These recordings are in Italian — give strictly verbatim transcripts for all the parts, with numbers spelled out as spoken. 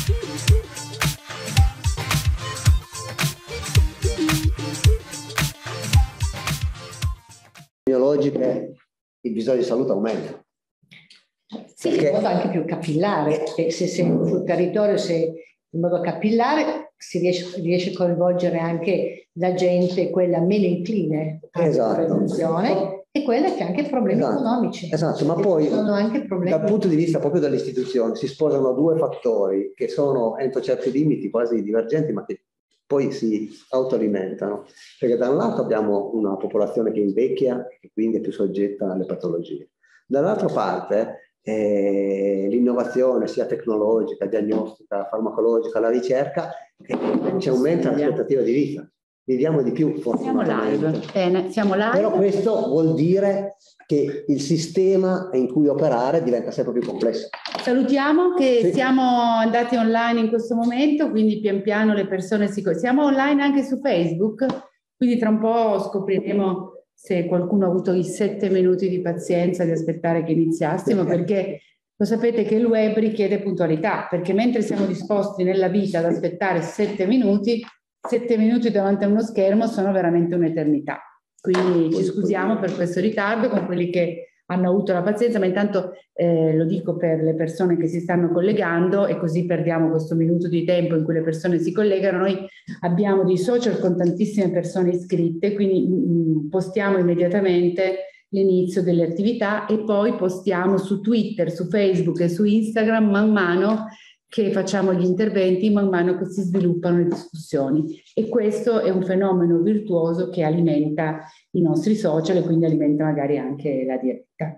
Biologiche, il bisogno di salute aumenta. Sì, perché... in modo anche più capillare, se, se sul territorio, se in modo capillare si riesce, riesce a coinvolgere anche la gente, quella meno incline alla prevenzione, e quella che ha anche problemi esatto. economici. Esatto, ma poi sono anche problemi... dal punto di vista proprio delle istituzioni si sposano due fattori che sono entro certi limiti quasi divergenti, ma che poi si autoalimentano, perché da un lato abbiamo una popolazione che invecchia e quindi è più soggetta alle patologie, dall'altra parte eh, l'innovazione sia tecnologica, diagnostica, farmacologica, la ricerca, eh, ci aumenta l'aspettativa di vita. Viviamo di più, fortunatamente. Siamo live. Bene, siamo live. Però questo vuol dire che il sistema in cui operare diventa sempre più complesso. Salutiamo che sì. siamo andati online in questo momento, quindi pian piano le persone si... Siamo online anche su Facebook, quindi tra un po' scopriremo se qualcuno ha avuto i sette minuti di pazienza di aspettare che iniziassimo, perché lo sapete che il web richiede puntualità, perché mentre siamo disposti nella vita ad aspettare sette minuti, sette minuti davanti a uno schermo sono veramente un'eternità. Quindi ci scusiamo per questo ritardo con quelli che hanno avuto la pazienza, ma intanto eh, lo dico per le persone che si stanno collegando e così perdiamo questo minuto di tempo in cui le persone si collegano. Noi abbiamo dei social con tantissime persone iscritte, quindi mh, postiamo immediatamente l'inizio delle attività e poi postiamo su Twitter, su Facebook e su Instagram man mano che facciamo gli interventi, man mano che si sviluppano le discussioni. E questo è un fenomeno virtuoso che alimenta i nostri social e quindi alimenta magari anche la diretta.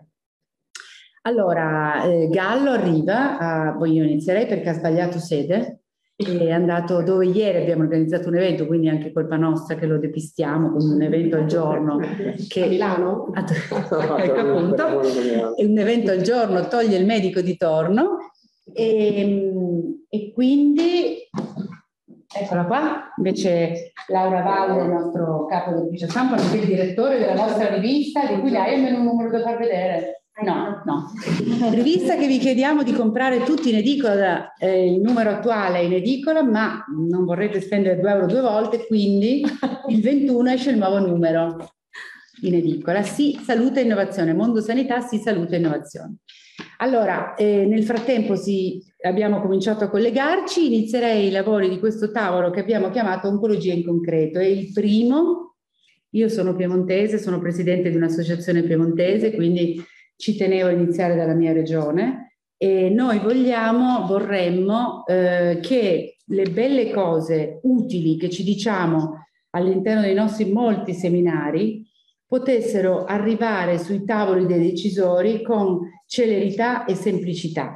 Allora, eh, Gallo arriva, uh, poi io inizierei perché ha sbagliato sede, è andato dove ieri abbiamo organizzato un evento, quindi anche colpa nostra che lo depistiamo con un evento al giorno. Che, a Milano? Ecco appunto, è un evento al giorno, toglie il medico di torno. E, e quindi eccola qua, invece Laura Valle, il nostro capo dell'ufficio stampa, nonché il direttore della nostra rivista, di cui hai almeno un numero da far vedere. No, no. Rivista che vi chiediamo di comprare tutti in edicola, eh, il numero attuale è in edicola, ma non vorrete spendere due euro due volte, quindi il ventuno esce il nuovo numero in edicola. Sì, salute e innovazione, mondo sanità, sì, salute e innovazione. Allora, eh, nel frattempo sì, abbiamo cominciato a collegarci, inizierei i lavori di questo tavolo che abbiamo chiamato Oncologia in concreto. È il primo, io sono piemontese, sono presidente di un'associazione piemontese, quindi ci tenevo a iniziare dalla mia regione e noi vogliamo, vorremmo eh, che le belle cose utili che ci diciamo all'interno dei nostri molti seminari potessero arrivare sui tavoli dei decisori con celerità e semplicità.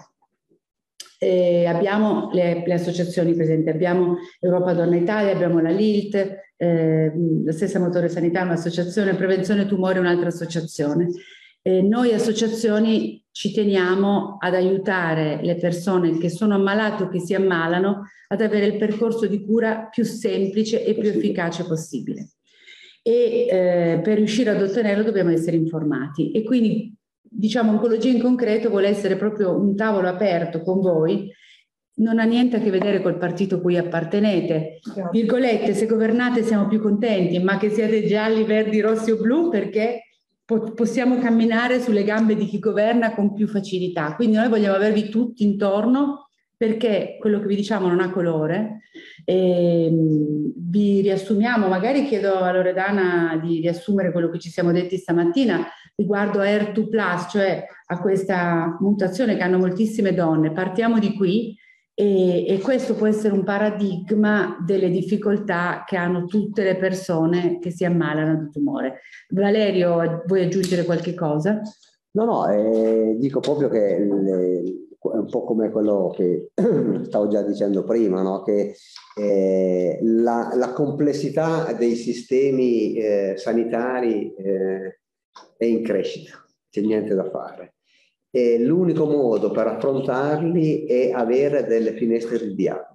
Eh, abbiamo le, le associazioni presenti, abbiamo Europa Donna Italia, abbiamo la L I L T, eh, la stessa Motore Sanità, un'associazione, Prevenzione Tumore, un'altra associazione. Eh, noi associazioni ci teniamo ad aiutare le persone che sono ammalate o che si ammalano ad avere il percorso di cura più semplice e più efficace possibile. E eh, per riuscire ad ottenerlo dobbiamo essere informati e quindi diciamo Oncologia in concreto vuole essere proprio un tavolo aperto con voi, non ha niente a che vedere col partito a cui appartenete, virgolette, se governate siamo più contenti, ma che siate gialli, verdi, rossi o blu perché po possiamo camminare sulle gambe di chi governa con più facilità, quindi noi vogliamo avervi tutti intorno perché quello che vi diciamo non ha colore. E vi riassumiamo, magari chiedo a Loredana di riassumere quello che ci siamo detti stamattina riguardo a E R due plus, cioè a questa mutazione che hanno moltissime donne. Partiamo di qui e, e questo può essere un paradigma delle difficoltà che hanno tutte le persone che si ammalano di tumore. Valerio, vuoi aggiungere qualche cosa? No, no, eh, dico proprio che le, è un po' come quello che stavo già dicendo prima, no? Che eh, la, la complessità dei sistemi eh, sanitari eh, è in crescita, c'è niente da fare. E l'unico modo per affrontarli è avere delle finestre di dialogo.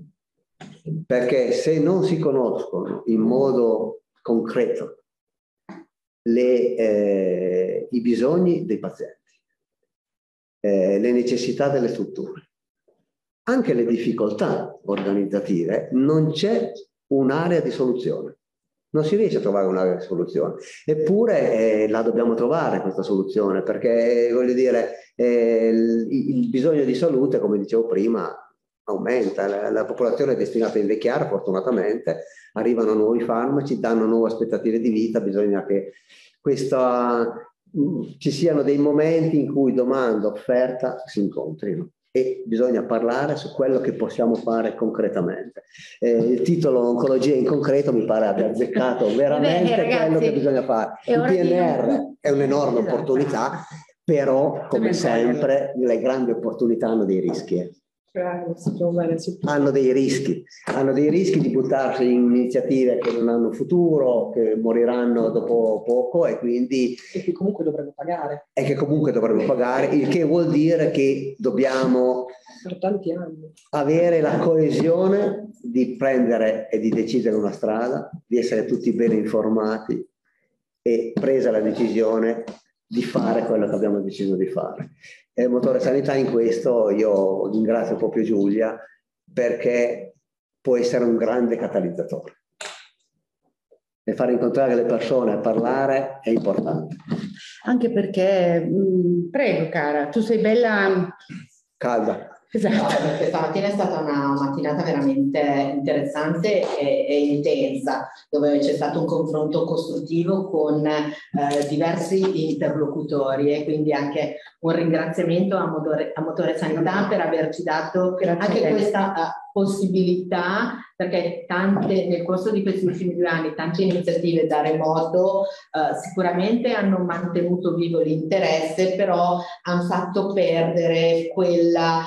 Perché se non si conoscono in modo concreto le, eh, i bisogni dei pazienti, eh, le necessità delle strutture, anche le difficoltà organizzative, non c'è un'area di soluzione. Non si riesce a trovare un'area di soluzione. Eppure eh, la dobbiamo trovare questa soluzione, perché voglio dire, eh, il, il bisogno di salute, come dicevo prima, aumenta. La, la popolazione è destinata a invecchiare, fortunatamente, arrivano nuovi farmaci, danno nuove aspettative di vita, bisogna che questa, mh, ci siano dei momenti in cui domanda e offerta si incontrino. E bisogna parlare su quello che possiamo fare concretamente. Eh, il titolo Oncologia in concreto mi pare abbia azzeccato veramente Beh, ragazzi, quello che bisogna fare. Il P N R è un'enorme esatto. opportunità, però come sempre le grandi opportunità hanno dei rischi. Hanno dei rischi, hanno dei rischi di buttarsi in iniziative che non hanno futuro, che moriranno dopo poco e quindi... E che comunque dovremmo pagare. E che comunque dovremmo pagare, il che vuol dire che dobbiamo per tanti anni avere la coesione di prendere e di decidere una strada, di essere tutti ben informati e presa la decisione di fare quello che abbiamo deciso di fare. E il motore sanità in questo io ringrazio proprio Giulia, perché può essere un grande catalizzatore e far incontrare le persone e parlare è importante. Anche perché, mh, prego cara, tu sei bella calda. Esatto. No, perché stamattina è stata una mattinata veramente interessante e, e intensa, dove c'è stato un confronto costruttivo con eh, diversi interlocutori e quindi anche un ringraziamento a Motore, a Motore Sanità per averci dato anche questa uh, possibilità, perché tante, nel corso di questi ultimi due anni tante iniziative da remoto uh, sicuramente hanno mantenuto vivo l'interesse, però hanno fatto perdere quella,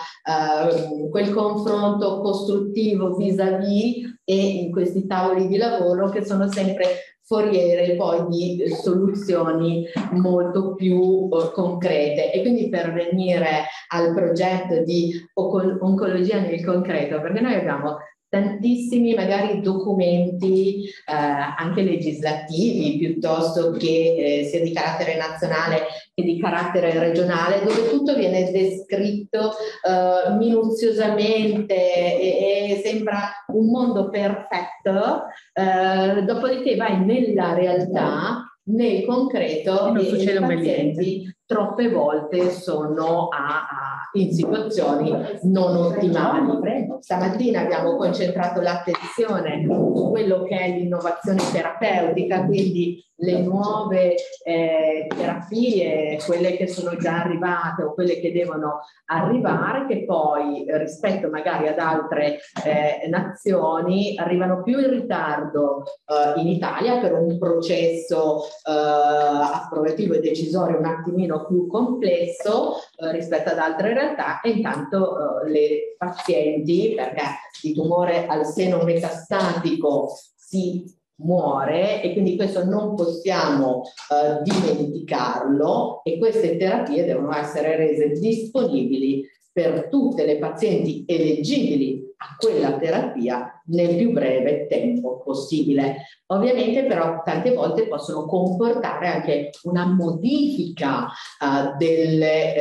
uh, quel confronto costruttivo vis-à-vis e in questi tavoli di lavoro che sono sempre foriere poi di soluzioni molto più uh, concrete. E quindi per venire al progetto di oncologia nel concreto, perché noi abbiamo tantissimi magari documenti eh, anche legislativi piuttosto che eh, sia di carattere nazionale che di carattere regionale, dove tutto viene descritto eh, minuziosamente e, e sembra un mondo perfetto, eh, dopodiché vai nella realtà, nel concreto, e, e i pazienti troppe volte sono a, a, in situazioni non ottimali. Stamattina abbiamo concentrato l'attenzione su quello che è l'innovazione terapeutica, quindi le nuove eh, terapie, quelle che sono già arrivate o quelle che devono arrivare, che poi rispetto magari ad altre eh, nazioni arrivano più in ritardo eh, in Italia per un processo eh, approvativo e decisorio un attimino più complesso eh, rispetto ad altre realtà, e intanto eh, le pazienti, perché di tumore al seno metastatico si muore e quindi questo non possiamo uh, dimenticarlo, e queste terapie devono essere rese disponibili per tutte le pazienti eleggibili a quella terapia nel più breve tempo possibile. Ovviamente però tante volte possono comportare anche una modifica uh, delle,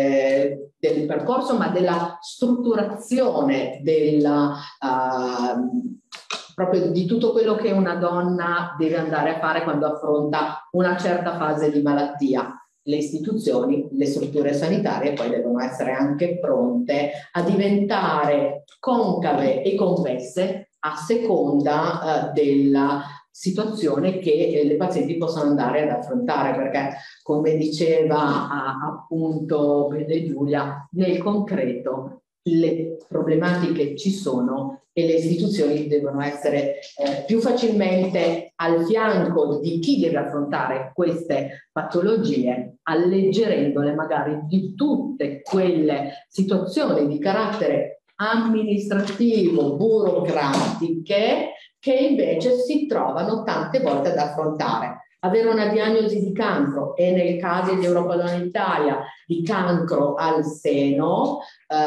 eh, del percorso, ma della strutturazione della uh, proprio di tutto quello che una donna deve andare a fare quando affronta una certa fase di malattia. Le istituzioni, le strutture sanitarie poi devono essere anche pronte a diventare concave e convesse a seconda eh, della situazione che eh, le pazienti possono andare ad affrontare, perché come diceva a, appunto Giulia, nel concreto le problematiche ci sono e le istituzioni devono essere eh, più facilmente al fianco di chi deve affrontare queste patologie, alleggerendole magari di tutte quelle situazioni di carattere amministrativo, burocratiche, che invece si trovano tante volte ad affrontare. Avere una diagnosi di cancro, e nel caso di Europa Donna Italia di cancro al seno,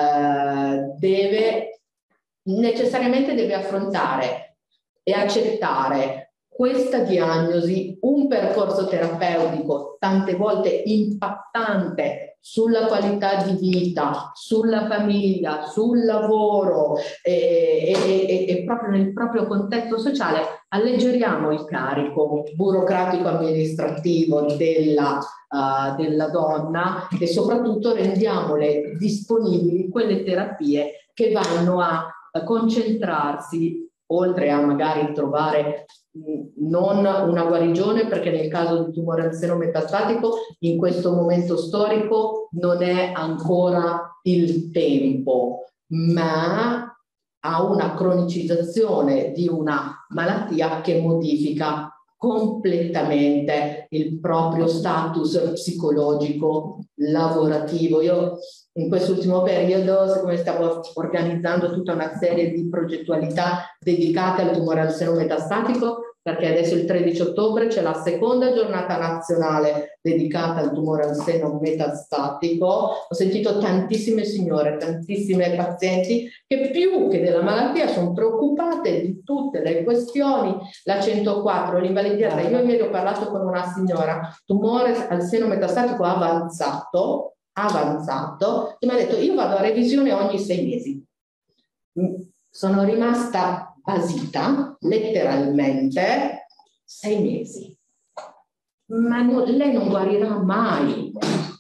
eh, deve necessariamente deve affrontare e accettare questa diagnosi, un percorso terapeutico tante volte impattante sulla qualità di vita, sulla famiglia, sul lavoro e, e, e, e proprio nel proprio contesto sociale, alleggeriamo il carico burocratico-amministrativo della, uh, della donna e soprattutto rendiamole disponibili quelle terapie che vanno a, a concentrarsi, oltre a magari trovare non una guarigione, perché nel caso di tumore al seno metastatico in questo momento storico non è ancora il tempo, ma a una cronicizzazione di una malattia che modifica completamente il proprio status psicologico lavorativo. Io in quest'ultimo periodo, siccome stavo organizzando tutta una serie di progettualità dedicate al tumore al seno metastatico, perché adesso il tredici ottobre c'è la seconda giornata nazionale dedicata al tumore al seno metastatico, ho sentito tantissime signore, tantissime pazienti che più che della malattia sono preoccupate di tutte le questioni, la centoquattro, l'invalidità. Io ieri ho parlato con una signora, tumore al seno metastatico avanzato, avanzato, e mi ha detto io vado a revisione ogni sei mesi. Sono rimasta basita, letteralmente, sei mesi. Ma no, lei non guarirà mai.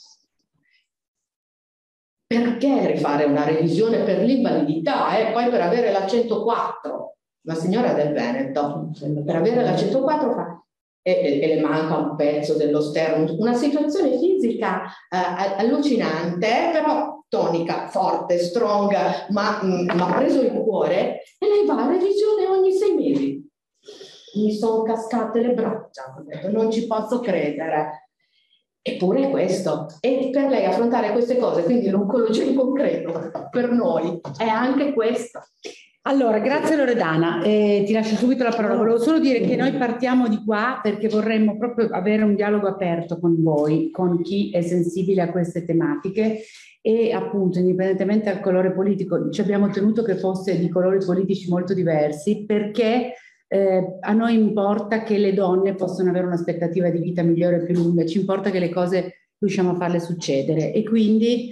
Perché rifare una revisione per l'invalidità e eh? Poi per avere la centoquattro? La signora del Veneto, per avere la centoquattro fa... E, e, e le manca un pezzo dello sternum, una situazione fisica eh, allucinante, però tonica, forte, strong, ma ha preso il cuore e lei va a revisione ogni sei mesi. Mi sono cascate le braccia, non ci posso credere. Eppure è questo. E per lei affrontare queste cose, quindi l'oncologia in concreto, per noi è anche questo. Allora, grazie Loredana, eh, ti lascio subito la parola. Volevo solo dire che noi partiamo di qua perché vorremmo proprio avere un dialogo aperto con voi, con chi è sensibile a queste tematiche e appunto indipendentemente dal colore politico, ci abbiamo tenuto che fosse di colori politici molto diversi perché eh, a noi importa che le donne possano avere un'aspettativa di vita migliore e più lunga, ci importa che le cose riusciamo a farle succedere e quindi...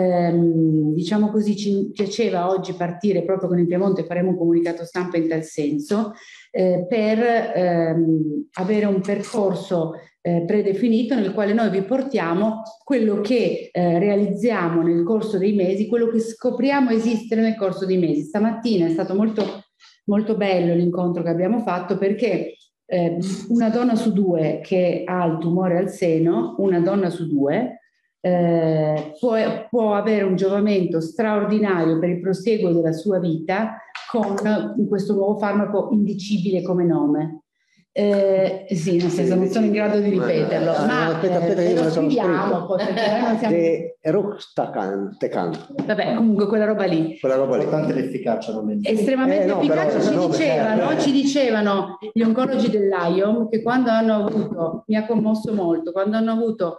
Ehm, diciamo così, ci piaceva oggi partire proprio con il Piemonte, faremo un comunicato stampa in tal senso, eh, per ehm, avere un percorso eh, predefinito nel quale noi vi portiamo quello che eh, realizziamo nel corso dei mesi, quello che scopriamo esistere nel corso dei mesi. Stamattina è stato molto, molto bello l'incontro che abbiamo fatto perché eh, una donna su due che ha il tumore al seno, una donna su due, Eh, può, può avere un giovamento straordinario per il prosieguo della sua vita con questo nuovo farmaco indicibile come nome. Eh, sì, nel senso non sono in grado di ripeterlo, ma, ma aspetta, aspetta, eh, lo scriviamo, De Ruxtacan, vabbè, comunque quella roba lì. Quella roba lì. Importante l'efficacia, estremamente eh, no, efficace, però, ci, no, dicevano, eh. ci dicevano gli oncologi dell'A I O M che quando hanno avuto, mi ha commosso molto, quando hanno avuto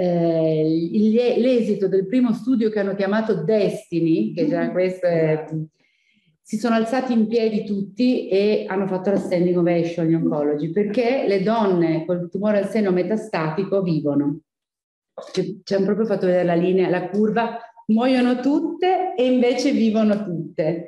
Eh, l'esito del primo studio che hanno chiamato Destiny, che già questo è, si sono alzati in piedi tutti e hanno fatto la standing ovation agli oncologi perché le donne col tumore al seno metastatico vivono. Ci hanno proprio fatto vedere la linea, la curva, muoiono tutte e invece vivono tutte.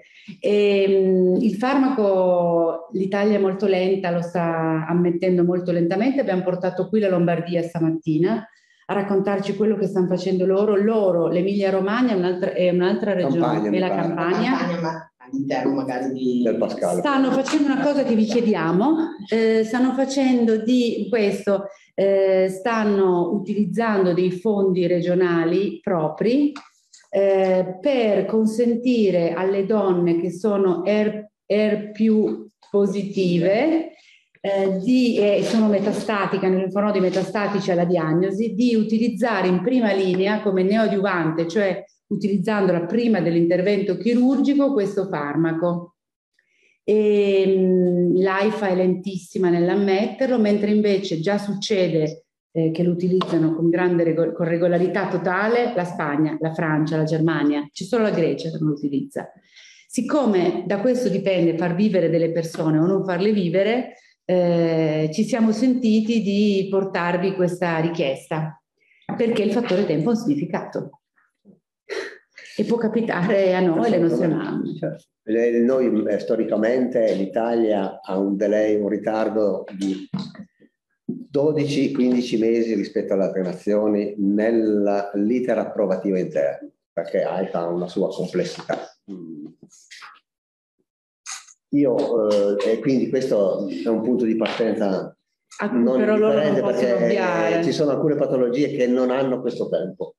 E, il farmaco, l'Italia è molto lenta, lo sta ammettendo molto lentamente, abbiamo portato qui la Lombardia stamattina a raccontarci quello che stanno facendo loro. Loro, l'Emilia Romagna è un'altra, è un'altra regione, e la Campania, ma all'interno magari di... del Pascale. Stanno facendo una cosa che vi chiediamo, eh, stanno facendo di questo, eh, stanno utilizzando dei fondi regionali propri eh, per consentire alle donne che sono R, R più positive, Eh, di, eh, sono metastatiche, hanno linfonodi metastatici alla diagnosi, di utilizzare in prima linea come neoadiuvante, cioè utilizzandola prima dell'intervento chirurgico, questo farmaco. L'A I F A è lentissima nell'ammetterlo, mentre invece già succede eh, che lo utilizzano con grande rego- con regolarità totale la Spagna, la Francia, la Germania, c'è solo la Grecia che non lo utilizza. Siccome da questo dipende far vivere delle persone o non farle vivere, eh, ci siamo sentiti di portarvi questa richiesta, perché il fattore tempo ha un significato e può capitare a noi, le nostre mamme. Cioè. Noi eh, storicamente l'Italia ha un delay, un ritardo di dodici quindici mesi rispetto alle altre nazioni nell'iter approvativo interno, perché ha una sua complessità. Io, eh, e quindi questo è un punto di partenza ah, non però loro non possono perché ovviare. Ci sono alcune patologie che non hanno questo tempo.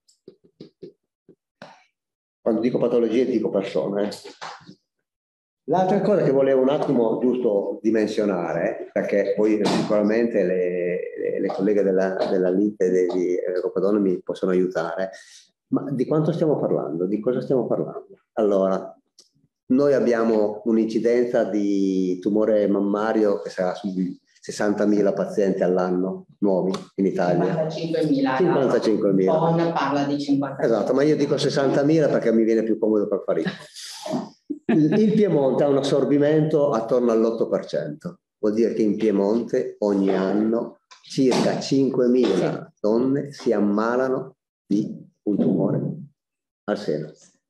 Quando dico patologie dico persone. L'altra cosa che volevo un attimo giusto dimensionare, perché poi sicuramente le, le, le colleghe della, della Lite di Europa Donne mi possono aiutare, ma di quanto stiamo parlando? Di cosa stiamo parlando? Allora, noi abbiamo un'incidenza di tumore mammario che sarà sui sessantamila pazienti all'anno nuovi in Italia. cinquantacinquemila. cinquantacinquemila. Bonn parla di cinquanta. Esatto, ma io dico sessantamila perché mi viene più comodo per fare. Il, il Piemonte ha un assorbimento attorno all'otto per cento. Vuol dire che in Piemonte ogni anno circa cinquemila donne si ammalano di un tumore al seno.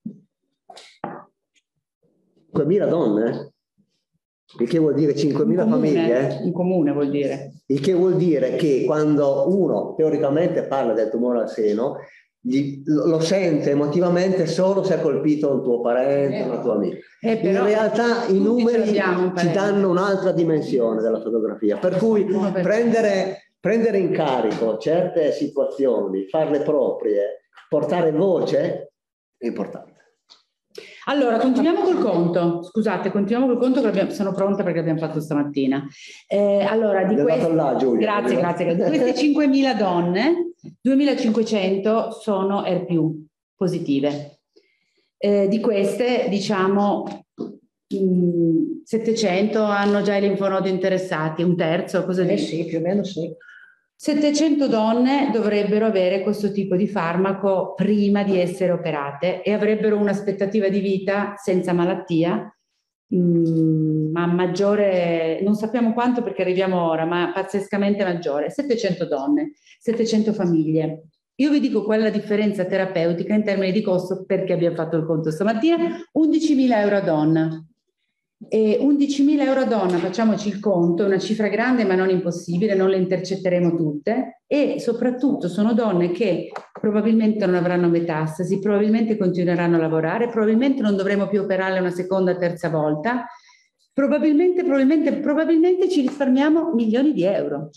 cinquemila donne? Il che vuol dire cinquemila un comune, famiglie? Un comune vuol dire. Il che vuol dire che quando uno teoricamente parla del tumore al seno, gli, lo sente emotivamente solo se ha colpito un tuo parente, una tua amica. Eh, in realtà i numeri ci danno un'altra dimensione della fotografia, per cui prendere, prendere in carico certe situazioni, farle proprie, portare voce è importante. Allora, continuiamo col conto. Scusate, continuiamo col conto che abbiamo, sono pronta perché abbiamo fatto stamattina. Eh, allora, di queste, là, Giulia, grazie, grazie, grazie. Di queste cinquemila donne, duemilacinquecento sono R più positive. Eh, di queste, diciamo, mh, settecento hanno già i linfonodi interessati, un terzo, cosa eh dici? sì, più o meno sì. settecento donne dovrebbero avere questo tipo di farmaco prima di essere operate e avrebbero un'aspettativa di vita senza malattia, mh, ma maggiore, non sappiamo quanto perché arriviamo ora, ma pazzescamente maggiore. settecento donne, settecento famiglie. Io vi dico qual è la differenza terapeutica in termini di costo perché abbiamo fatto il conto stamattina, undicimila euro a donna. E undicimila euro a donna, facciamoci il conto, è una cifra grande ma non impossibile, non le intercetteremo tutte e soprattutto sono donne che probabilmente non avranno metastasi, probabilmente continueranno a lavorare, probabilmente non dovremo più operarle una seconda o terza volta, probabilmente, probabilmente, probabilmente ci risparmiamo milioni di euro.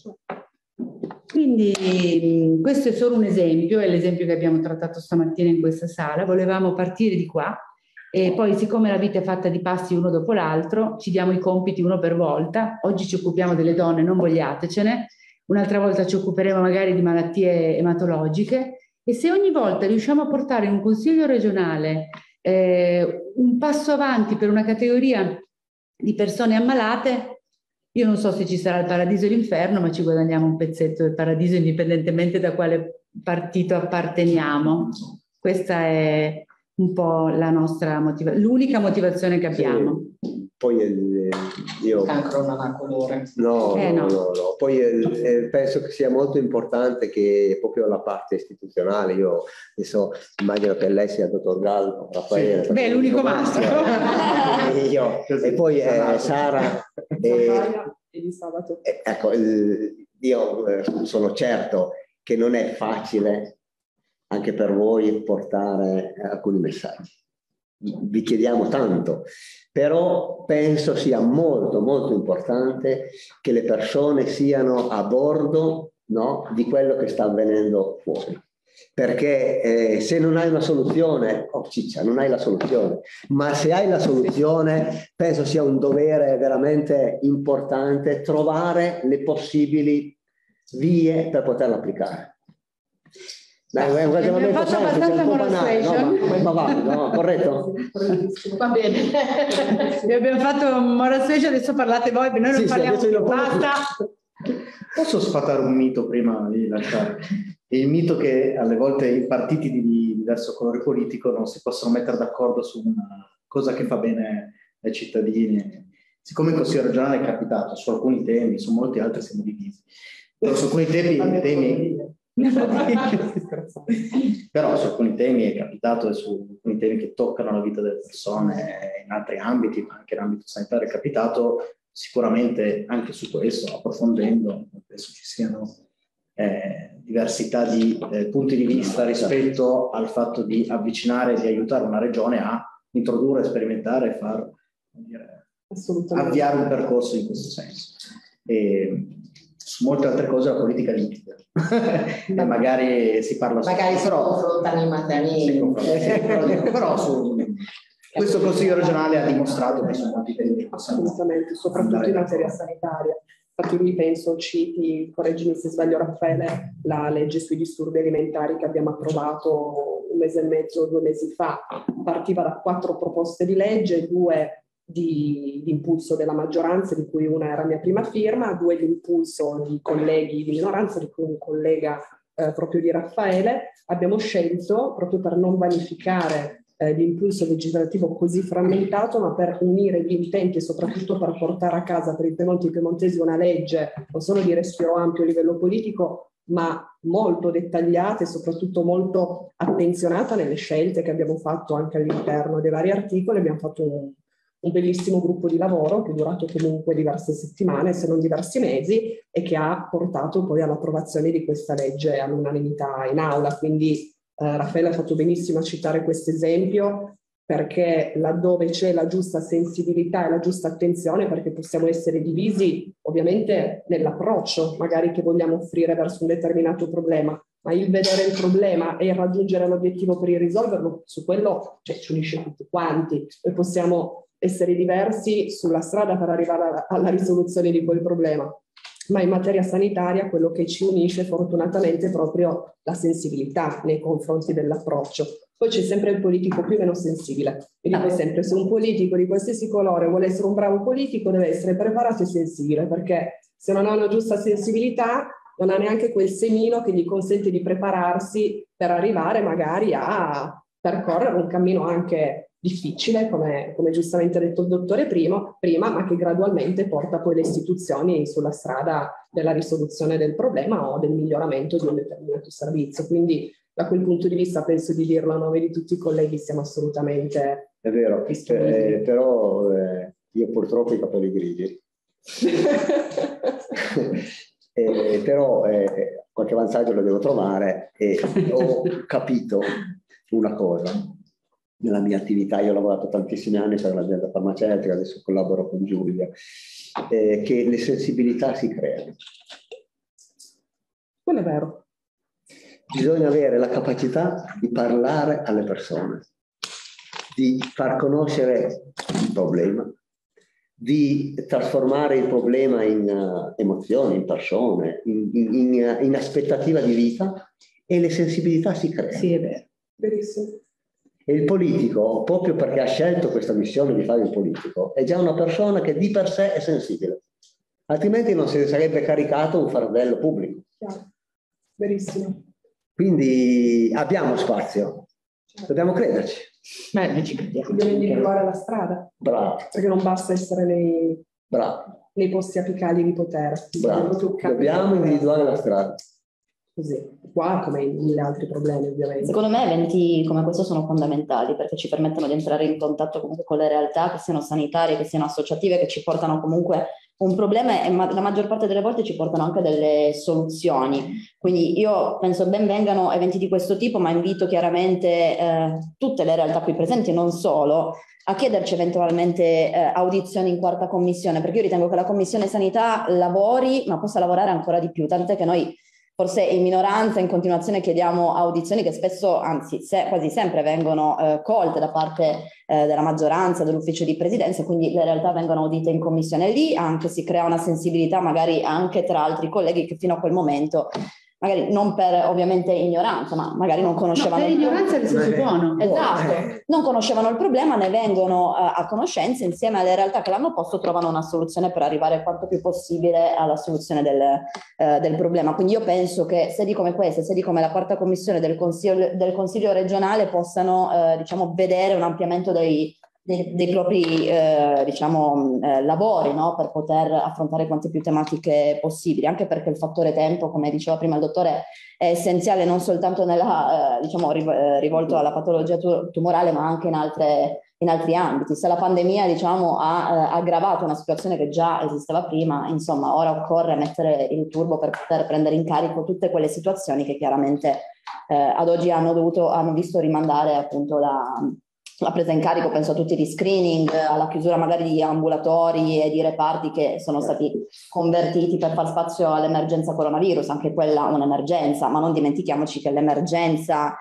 Quindi questo è solo un esempio, è l'esempio che abbiamo trattato stamattina in questa sala, volevamo partire di qua. E poi siccome la vita è fatta di passi uno dopo l'altro, ci diamo i compiti uno per volta. Oggi ci occupiamo delle donne, non vogliatecene. Un'altra volta ci occuperemo magari di malattie ematologiche. E se ogni volta riusciamo a portare in un consiglio regionale eh, un passo avanti per una categoria di persone ammalate, io non so se ci sarà il paradiso e l'inferno, ma ci guadagniamo un pezzetto del paradiso indipendentemente da quale partito apparteniamo. Questa è un po' la nostra motivazione, l'unica motivazione che abbiamo. Sì, poi eh, io... Il cancro non ha colore. No, eh, no, no. no, no. Poi eh, penso che sia molto importante che proprio la parte istituzionale, io adesso immagino che lei sia il dottor Gallo, Raffaele. Sì. Beh, l'unico maschio. e, io, e poi eh, Sara. E, e di sabato. Eh, ecco, il, io eh, sono certo che non è facile anche per voi portare alcuni messaggi. Vi chiediamo tanto, però penso sia molto molto importante che le persone siano a bordo, no, di quello che sta avvenendo fuori. Perché eh, se non hai una soluzione, oh ciccia, non hai la soluzione, ma se hai la soluzione penso sia un dovere veramente importante trovare le possibili vie per poterla applicare. Dai, è un ragionamento abbiamo fatto semplice, abbastanza un po' moral banale, no, suasion. ma, ma valido, no, corretto? Va bene. Vi abbiamo fatto moral suasion, adesso parlate voi, noi non Sì, sì, parliamo adesso più, io basta. Posso sfatare un mito prima di lasciare? Il mito che alle volte i partiti di diverso colore politico non si possono mettere d'accordo su una cosa che fa bene ai cittadini. siccome il Consiglio regionale è capitato su alcuni temi, su molti altri siamo divisi, però su alcuni temi, temi però su alcuni temi è capitato e su alcuni temi che toccano la vita delle persone in altri ambiti, ma anche in ambito sanitario è capitato, sicuramente anche su questo, approfondendo, penso ci siano eh, diversità di eh, punti di vista rispetto al fatto di avvicinare e di aiutare una regione a introdurre, sperimentare e far dire, avviare un percorso in questo senso. E su molte altre cose la politica litiga e magari si parla magari su, si confrontano in materie sì, però, però su, questo Consiglio regionale ha dimostrato che sono molti temi assolutamente, soprattutto in materia sanitaria. Infatti io penso, citi, correggimi se sbaglio Raffaele, la legge sui disturbi alimentari che abbiamo approvato un mese e mezzo, due mesi fa, partiva da quattro proposte di legge, due di, di impulso della maggioranza, di cui una era mia prima firma, due di impulso di colleghi di minoranza, di cui un collega eh, proprio di Raffaele. Abbiamo scelto, proprio per non vanificare eh, l'impulso legislativo così frammentato, ma per unire gli intenti e soprattutto per portare a casa per i piemonti e i piemontesi una legge non solo di respiro ampio a livello politico, ma molto dettagliata e soprattutto molto attenzionata nelle scelte che abbiamo fatto anche all'interno dei vari articoli. Abbiamo fatto un un bellissimo gruppo di lavoro che è durato comunque diverse settimane, se non diversi mesi, e che ha portato poi all'approvazione di questa legge all'unanimità in aula. Quindi eh, Raffaele ha fatto benissimo a citare questo esempio, perché laddove c'è la giusta sensibilità e la giusta attenzione, perché possiamo essere divisi ovviamente nell'approccio magari che vogliamo offrire verso un determinato problema, ma il vedere il problema e il raggiungere l'obiettivo per il risolverlo, su quello cioè, ci unisce tutti quanti. Noi possiamo essere diversi sulla strada per arrivare alla, alla risoluzione di quel problema, ma in materia sanitaria quello che ci unisce fortunatamente è proprio la sensibilità nei confronti dell'approccio. Poi c'è sempre il politico più o meno sensibile. Io dico sempre, se un politico di qualsiasi colore vuole essere un bravo politico deve essere preparato e sensibile, perché se non ha una giusta sensibilità non ha neanche quel semino che gli consente di prepararsi per arrivare magari a percorrere un cammino anche difficile, come, come giustamente ha detto il dottore prima, prima, ma che gradualmente porta poi le istituzioni sulla strada della risoluzione del problema o del miglioramento di un determinato servizio. Quindi da quel punto di vista penso di dirlo a nome di tutti i colleghi, siamo assolutamente è vero, eh, però eh, io purtroppo ho i capelli grigi. eh, però eh, qualche vantaggio lo devo trovare e ho capito una cosa. Nella mia attività, io ho lavorato tantissimi anni per l'azienda farmaceutica, adesso collaboro con Giulia, eh, che le sensibilità si creano. Quello è vero. Bisogna avere la capacità di parlare alle persone, di far conoscere il problema, di trasformare il problema in uh, emozioni, in persone, in, in, in, in aspettativa di vita, e le sensibilità si creano. Sì, è vero. Verissimo. E il politico, proprio perché ha scelto questa missione di fare il politico, è già una persona che di per sé è sensibile. Altrimenti non si sarebbe caricato un fardello pubblico. Chiaro. Verissimo. Quindi abbiamo spazio. Dobbiamo crederci. Beh, noi ci crediamo. Dobbiamo individuare la strada. Bravo. Perché non basta essere nei, Bravo. nei posti apicali di potere. Bravo. Dobbiamo individuare la strada. Così. Qua come in mille altri problemi ovviamente. Secondo me eventi come questo sono fondamentali perché ci permettono di entrare in contatto comunque con le realtà, che siano sanitarie, che siano associative, che ci portano comunque un problema e ma- la maggior parte delle volte ci portano anche delle soluzioni. Quindi io penso ben vengano eventi di questo tipo, ma invito chiaramente eh, tutte le realtà qui presenti, non solo, a chiederci eventualmente eh, audizioni in quarta commissione, perché io ritengo che la commissione sanità lavori, ma possa lavorare ancora di più, tant'è che noi forse in minoranza in continuazione chiediamo audizioni che spesso, anzi se, quasi sempre vengono eh, colte da parte eh, della maggioranza, dell'ufficio di presidenza, quindi le realtà vengono audite in commissione. Lì anche si crea una sensibilità magari anche tra altri colleghi che fino a quel momento, magari non per ovviamente ignoranza, ma magari non conoscevano... No, per ignoranza nel senso buono. Esatto, non conoscevano il problema, ne vengono uh, a conoscenza, insieme alle realtà che l'hanno posto trovano una soluzione per arrivare quanto più possibile alla soluzione del, uh, del problema. Quindi io penso che sedi come queste, sedi come la quarta commissione del Consiglio, del consiglio regionale possano uh, diciamo, vedere un ampliamento dei, dei, dei propri eh, diciamo, eh, lavori, no? Per poter affrontare quante più tematiche possibili, anche perché il fattore tempo, come diceva prima il dottore, è essenziale non soltanto nella, eh, diciamo, rivolto alla patologia tumorale, ma anche in, altre, in altri ambiti. Se la pandemia, diciamo, ha eh, aggravato una situazione che già esisteva prima, insomma, ora occorre mettere il turbo per poter prendere in carico tutte quelle situazioni che chiaramente eh, ad oggi hanno dovuto, hanno visto rimandare appunto la, la presa in carico, penso a tutti gli screening, alla chiusura magari di ambulatori e di reparti che sono stati convertiti per far spazio all'emergenza coronavirus, anche quella un'emergenza, ma non dimentichiamoci che l'emergenza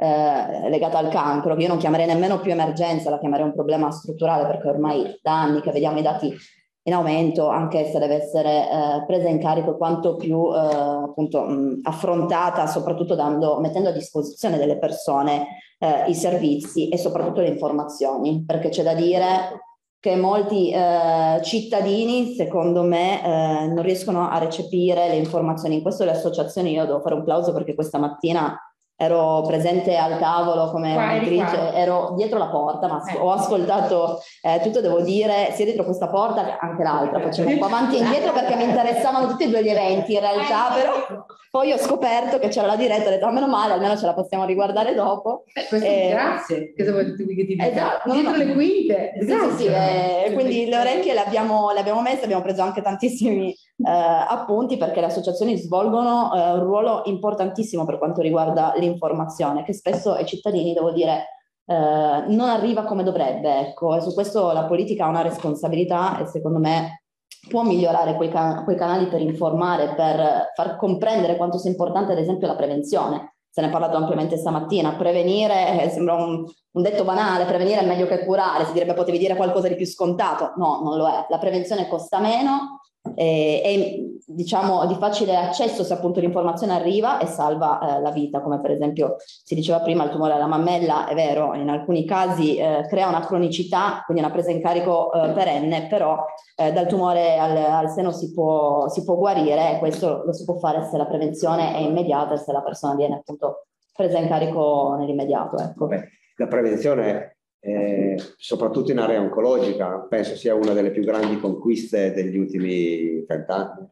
eh, legata al cancro, che io non chiamerei nemmeno più emergenza, la chiamerei un problema strutturale, perché ormai da anni che vediamo i dati in aumento, anche se deve essere eh, presa in carico quanto più eh, appunto mh, affrontata, soprattutto dando, mettendo a disposizione delle persone eh, i servizi e soprattutto le informazioni, perché c'è da dire che molti eh, cittadini, secondo me, eh, non riescono a recepire le informazioni. In questo le associazioni, io devo fare un plauso perché questa mattina ero presente al tavolo come auditrice, ero dietro la porta, ma ho ascoltato eh, tutto, devo dire, sia dietro questa porta che anche l'altra, facevo un po' avanti e indietro perché mi interessavano tutti e due gli eventi in realtà, però poi ho scoperto che c'era la diretta, ho detto, oh, meno male, almeno ce la possiamo riguardare dopo. Eh, eh, grazie, che vuoi che ti dica? Esatto, dietro no, le quinte. Esatto, sì, sì, eh, quindi le orecchie le abbiamo, le abbiamo messe, abbiamo preso anche tantissimi eh, appunti, perché le associazioni svolgono eh, un ruolo importantissimo per quanto riguarda l'informazione, che spesso ai cittadini, devo dire, eh, non arriva come dovrebbe, ecco, e su questo la politica ha una responsabilità e secondo me può migliorare quei, can- quei canali per informare, per far comprendere quanto sia importante ad esempio la prevenzione. Se ne è parlato ampiamente stamattina, prevenire eh, sembra un, un detto banale, prevenire è meglio che curare, si direbbe potevi dire qualcosa di più scontato, no, non lo è, la prevenzione costa meno, eh, è diciamo di facile accesso se appunto l'informazione arriva e salva eh, la vita, come per esempio si diceva prima il tumore alla mammella, è vero, in alcuni casi eh, crea una cronicità, quindi una presa in carico eh, perenne, però eh, dal tumore al, al seno si può, si può guarire, e questo lo si può fare se la prevenzione è immediata e se la persona viene appunto presa in carico nell'immediato. Ecco. Beh, la prevenzione Eh, soprattutto in area oncologica, penso sia una delle più grandi conquiste degli ultimi trent'anni.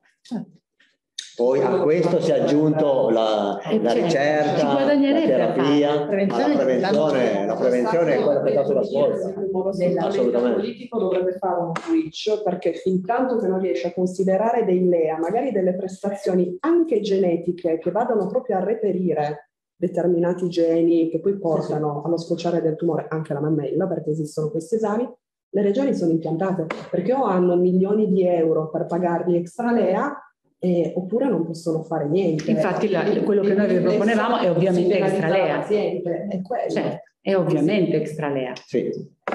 Poi a questo si è aggiunto la, la ricerca, la terapia, ma la prevenzione, la prevenzione è quella che dà sulla svolta. Il politico dovrebbe fare un switch, perché fin tanto che non riesce a considerare dei L E A, magari delle prestazioni anche genetiche che vadano proprio a reperire determinati geni che poi portano allo sfociare del tumore anche la mammella, perché esistono questi esami, le regioni sono impiantate perché o hanno milioni di euro per pagargli extra L E A eh, oppure non possono fare niente. Infatti la, quello che noi vi proponevamo è ovviamente extra L E A. È, cioè, è ovviamente extra L E A. Sì.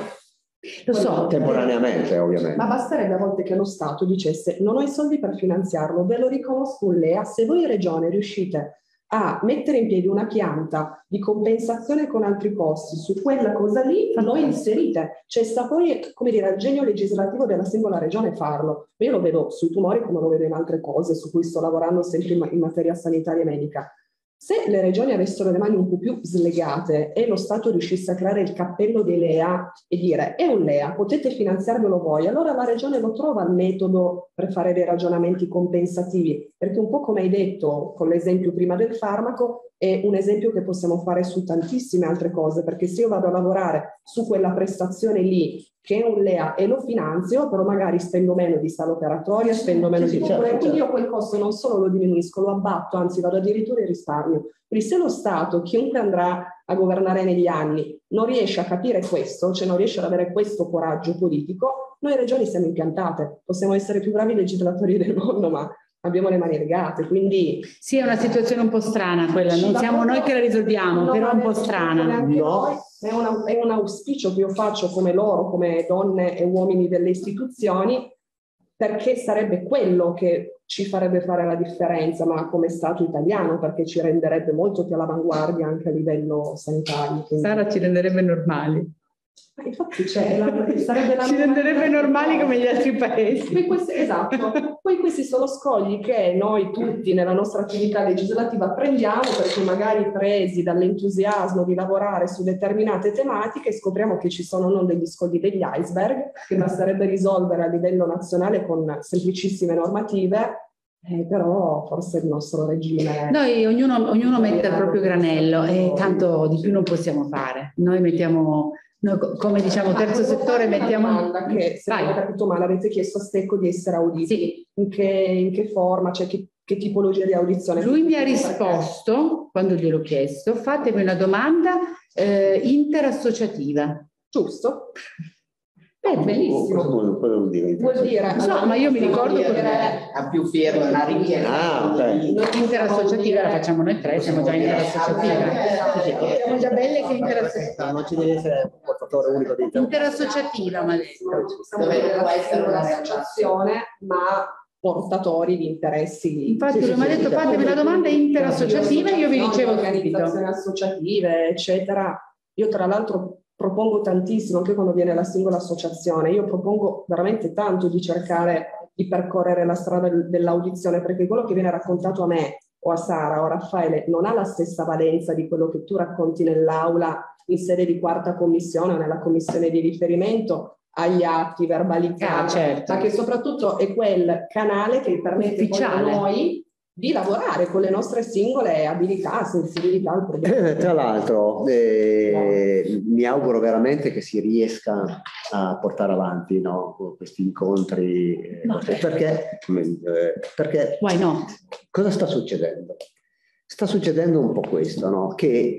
Lo so. Temporaneamente, ovviamente. Ma basterebbe a volte che lo Stato dicesse non ho i soldi per finanziarlo, ve lo riconosco un L E A, se voi in regione riuscite a mettere in piedi una pianta di compensazione con altri costi su quella cosa lì, lo inserite. Cioè sta poi, come dire, al genio legislativo della singola regione farlo. Io lo vedo sui tumori come lo vedo in altre cose su cui sto lavorando sempre in, in materia sanitaria e medica. Se le regioni avessero le mani un po' più slegate e lo Stato riuscisse a creare il cappello dei L E A e dire è un L E A, potete finanziarvelo voi, allora la regione lo trova il metodo per fare dei ragionamenti compensativi, perché un po' come hai detto con l'esempio prima del farmaco è un esempio che possiamo fare su tantissime altre cose, perché se io vado a lavorare su quella prestazione lì che è un L E A e lo finanzio, però magari spendo meno di sala operatoria, spendo meno di cure, quindi io quel costo non solo lo diminuisco, lo abbatto, anzi vado addirittura in risparmio. Quindi se lo Stato, chiunque andrà a governare negli anni, non riesce a capire questo, cioè non riesce ad avere questo coraggio politico, noi regioni siamo impiantate, possiamo essere i più bravi legislatori del mondo, ma abbiamo le mani legate, quindi... Sì, è una situazione un po' strana quella, non siamo noi che la risolviamo, no, però è un po' strana. No. È, una, è un auspicio che io faccio come loro, come donne e uomini delle istituzioni, perché sarebbe quello che ci farebbe fare la differenza, ma come Stato italiano, perché ci renderebbe molto più all'avanguardia anche a livello sanitario. Quindi... Sara ci renderebbe normali. Infatti c'è la, sarebbe la ci renderebbe normali come gli altri paesi. Poi questi, esatto, poi questi sono scogli che noi tutti nella nostra attività legislativa prendiamo, perché magari presi dall'entusiasmo di lavorare su determinate tematiche scopriamo che ci sono non degli scogli, degli iceberg che basterebbe risolvere a livello nazionale con semplicissime normative. Eh, però forse il nostro regime... Noi ognuno, ognuno mette il proprio granello e tanto di più non possiamo fare. Noi mettiamo, noi, come diciamo terzo settore, mettiamo... Una domanda che, se non ho capito male, avete chiesto a Stecco di essere auditi. Sì. In che, in che forma, cioè che, che tipologia di audizione? Lui mi ha risposto, quando gliel'ho chiesto, fatemi una domanda eh, interassociativa. Giusto? È bellissimo. Cosa vuol dire? Vuol dire, no, ma io mi ricordo che a più firme una richiesta. Ah, ok. Interassociativa la facciamo noi tre, siamo già interassociativa. Siamo già belle che interassociativa. Non ci deve essere un portatore unico di interassociativa, ma dove può essere un'associazione, ma portatori di interessi. Infatti lui mi ha detto fatemi una domanda interassociativa e io vi ricevo organizzazioni associative, eccetera. Io tra l'altro propongo tantissimo, anche quando viene la singola associazione, io propongo veramente tanto di cercare di percorrere la strada dell'audizione, perché quello che viene raccontato a me o a Sara o a Raffaele non ha la stessa valenza di quello che tu racconti nell'aula in sede di quarta commissione o nella commissione di riferimento agli atti verbalizzati, ah, certo. ma che soprattutto è quel canale che permette poi a noi di lavorare con le nostre singole abilità, sensibilità al problema. Tra l'altro eh, mi auguro veramente che si riesca a portare avanti, no, questi incontri, eh, no. perché, eh, perché Why not? Cosa sta succedendo? Sta succedendo un po' questo, no? Che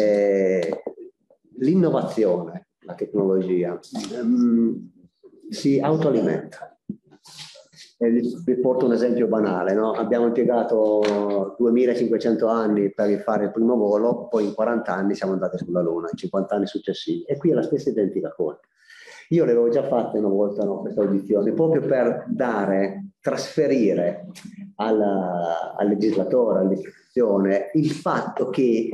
eh, l'innovazione, la tecnologia, ehm, si autoalimenta. Vi porto un esempio banale, no? Abbiamo impiegato duemilacinquecento anni per fare il primo volo, poi in quaranta anni siamo andati sulla Luna, in cinquanta anni successivi, e qui è la stessa identica cosa. Io l'avevo già fatta una volta, no, questa audizione, proprio per dare, trasferire alla, al legislatore, all'istituzione, il fatto che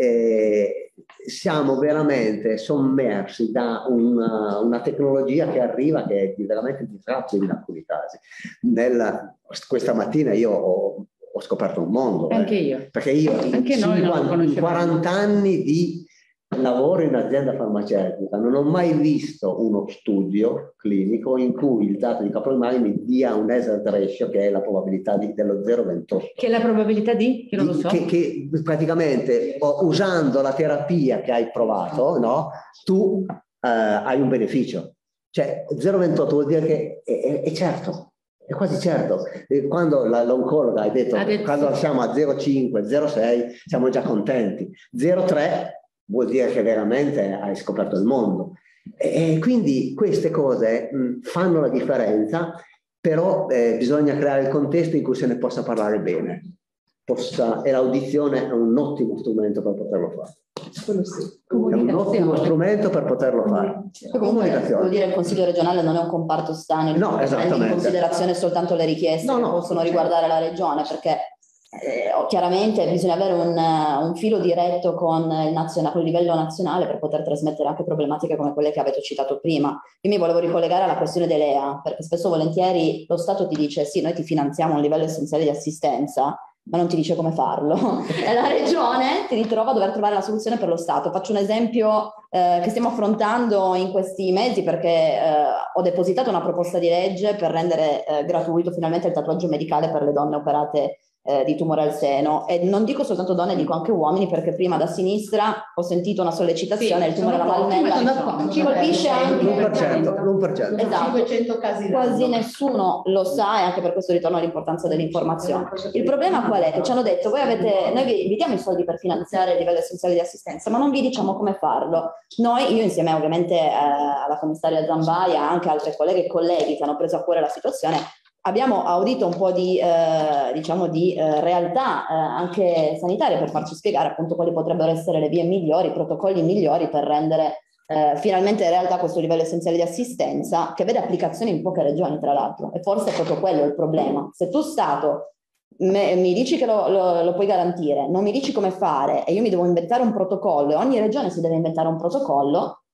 eh, siamo veramente sommersi da una, una tecnologia che arriva, che è veramente disruptiva in alcuni casi. Nella, questa mattina io ho, ho scoperto un mondo. Anche eh, io. Perché io Anche in, noi cinquanta, in quaranta anni di lavoro in azienda farmaceutica non ho mai visto uno studio clinico in cui il dato di Kaplan-Meier mi dia un hazard ratio, che è la probabilità di, dello zero virgola ventotto. Che è la probabilità di? Che non lo so. Che, che praticamente usando la terapia che hai provato, no, tu eh, hai un beneficio. Cioè zero virgola ventotto vuol dire che è, è, è certo. È quasi certo. Quando l'oncologa ha detto, ha detto quando siamo a zero virgola cinque, zero virgola sei siamo già contenti. zero virgola tre vuol dire che veramente hai scoperto il mondo. E quindi queste cose mh, fanno la differenza, però eh, bisogna creare il contesto in cui se ne possa parlare bene. Possa, e l'audizione è un ottimo strumento per poterlo fare. Quello sì. È un ottimo strumento per poterlo fare. Comunque, vuol dire il Consiglio regionale non è un comparto stagno, no, prende in considerazione soltanto le richieste no, che no, possono riguardare la regione, perché Eh, chiaramente bisogna avere un, un filo diretto con il, nazionale, con il livello nazionale per poter trasmettere anche problematiche come quelle che avete citato prima. Io mi volevo ricollegare alla questione dei L E A, perché spesso volentieri lo Stato ti dice sì, noi ti finanziamo un livello essenziale di assistenza, ma non ti dice come farlo. E la regione ti ritrova a dover trovare la soluzione per lo Stato. Faccio un esempio eh, che stiamo affrontando in questi mesi, perché eh, ho depositato una proposta di legge per rendere eh, gratuito finalmente il tatuaggio medicale per le donne operate Eh, di tumore al seno, e non dico soltanto donne, dico anche uomini, perché prima da sinistra ho sentito una sollecitazione, sì, il tumore alla mammella ci colpisce anche l'uno per cento, l'uno per cento. Esatto. cinquecento casi quasi nessuno lo sa, e anche per questo ritorno all'importanza dell'informazione. Il problema qual è? Che ci hanno detto voi avete, noi vi, vi diamo i soldi per finanziare il livello essenziale di assistenza, ma non vi diciamo come farlo. Noi, io insieme ovviamente eh, alla commissaria Zambaia, anche altre colleghe e colleghi che hanno preso a cuore la situazione, abbiamo audito un po' di, eh, diciamo di eh, realtà eh, anche sanitarie per farci spiegare appunto quali potrebbero essere le vie migliori, i protocolli migliori per rendere eh, finalmente in realtà questo livello essenziale di assistenza, che vede applicazioni in poche regioni tra l'altro, e forse è proprio quello il problema. Se tu Stato me, mi dici che lo, lo, lo puoi garantire, non mi dici come fare e io mi devo inventare un protocollo e ogni regione si deve inventare un protocollo,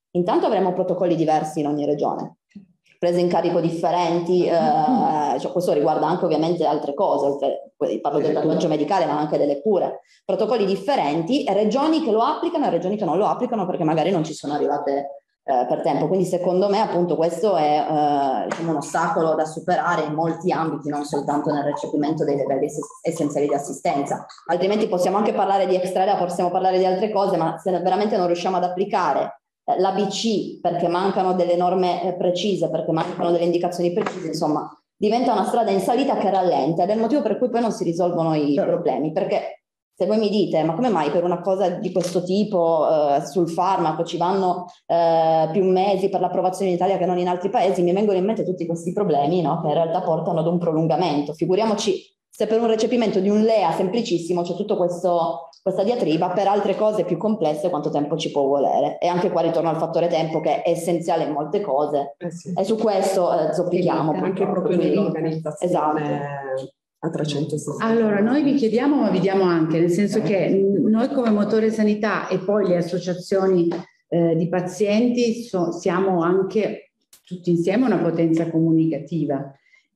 intanto avremo protocolli diversi in ogni regione, prese in carico differenti, eh, cioè questo riguarda anche ovviamente altre cose, parlo del tatuaggio medicale ma anche delle cure, protocolli differenti, e regioni che lo applicano e regioni che non lo applicano perché magari non ci sono arrivate eh, per tempo. Quindi secondo me appunto questo è eh, diciamo un ostacolo da superare in molti ambiti, non soltanto nel recepimento dei livelli essenziali di assistenza. Altrimenti possiamo anche parlare di extra, possiamo parlare di altre cose, ma se veramente non riusciamo ad applicare l'A B C perché mancano delle norme precise, perché mancano delle indicazioni precise, insomma, diventa una strada in salita che rallenta, ed è il motivo per cui poi non si risolvono i problemi, perché se voi mi dite ma come mai per una cosa di questo tipo eh, sul farmaco ci vanno eh, più mesi per l'approvazione in Italia che non in altri paesi, mi vengono in mente tutti questi problemi, no? Che in realtà portano ad un prolungamento. Figuriamoci se per un recepimento di un L E A semplicissimo c'è tutto questo, questa diatriba, per altre cose più complesse quanto tempo ci può volere. E anche qua ritorno al fattore tempo, che è essenziale in molte cose, eh sì. E su questo eh, zoppichiamo. Anche proprio nell'organizzazione. Esatto. A trecentosessanta. Allora, noi vi chiediamo, ma vi diamo anche, nel senso che noi come Motore Sanità e poi le associazioni eh, di pazienti so, siamo anche tutti insieme una potenza comunicativa,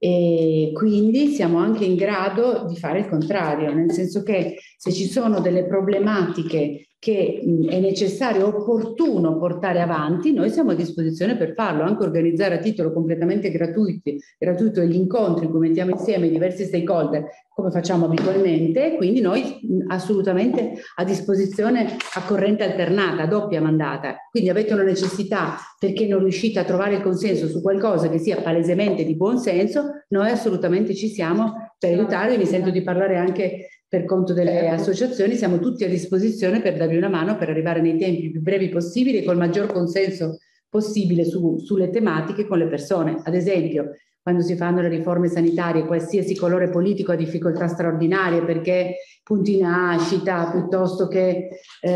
e quindi siamo anche in grado di fare il contrario, nel senso che se ci sono delle problematiche che mh, è necessario, opportuno portare avanti, noi siamo a disposizione per farlo, anche organizzare a titolo completamente gratuito, gratuito gli incontri in cui mettiamo insieme i diversi stakeholder, come facciamo abitualmente, quindi noi mh, assolutamente a disposizione a corrente alternata, a doppia mandata. Quindi avete una necessità perché non riuscite a trovare il consenso su qualcosa che sia palesemente di buon senso, noi assolutamente ci siamo per aiutarvi. Mi sento di parlare anche per conto delle associazioni, siamo tutti a disposizione per darvi una mano per arrivare nei tempi più brevi possibili e col maggior consenso possibile su, sulle tematiche con le persone. Ad esempio, quando si fanno le riforme sanitarie, qualsiasi colore politico ha difficoltà straordinarie perché punti nascita piuttosto che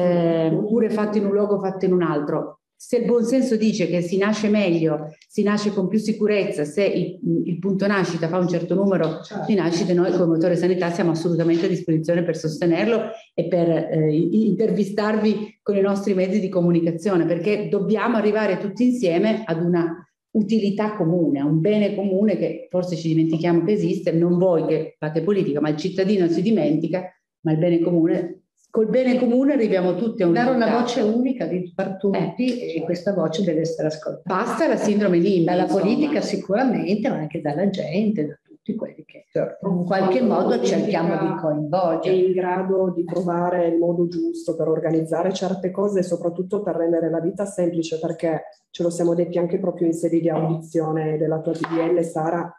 eh, cure fatte in un luogo fatte in un altro. Se il buonsenso dice che si nasce meglio, si nasce con più sicurezza, se il, il punto nascita fa un certo numero di nascite, noi come Motore Sanità siamo assolutamente a disposizione per sostenerlo e per eh, intervistarvi con i nostri mezzi di comunicazione, perché dobbiamo arrivare tutti insieme ad una utilità comune, a un bene comune che forse ci dimentichiamo che esiste, non voi che fate politica, ma il cittadino si dimentica, ma il bene comune. Col bene comune arriviamo tutti a un dare risultato. Una voce unica di, per tutti eh. e questa voce deve essere ascoltata. Basta la sindrome Limby. Dalla insomma. Politica sicuramente, ma anche dalla gente, da tutti quelli che certo. in qualche modo cerchiamo di coinvolgere. È in grado di trovare il modo giusto per organizzare certe cose e soprattutto per rendere la vita semplice, perché ce lo siamo detti anche proprio in sede di audizione della tua T D L, Sara.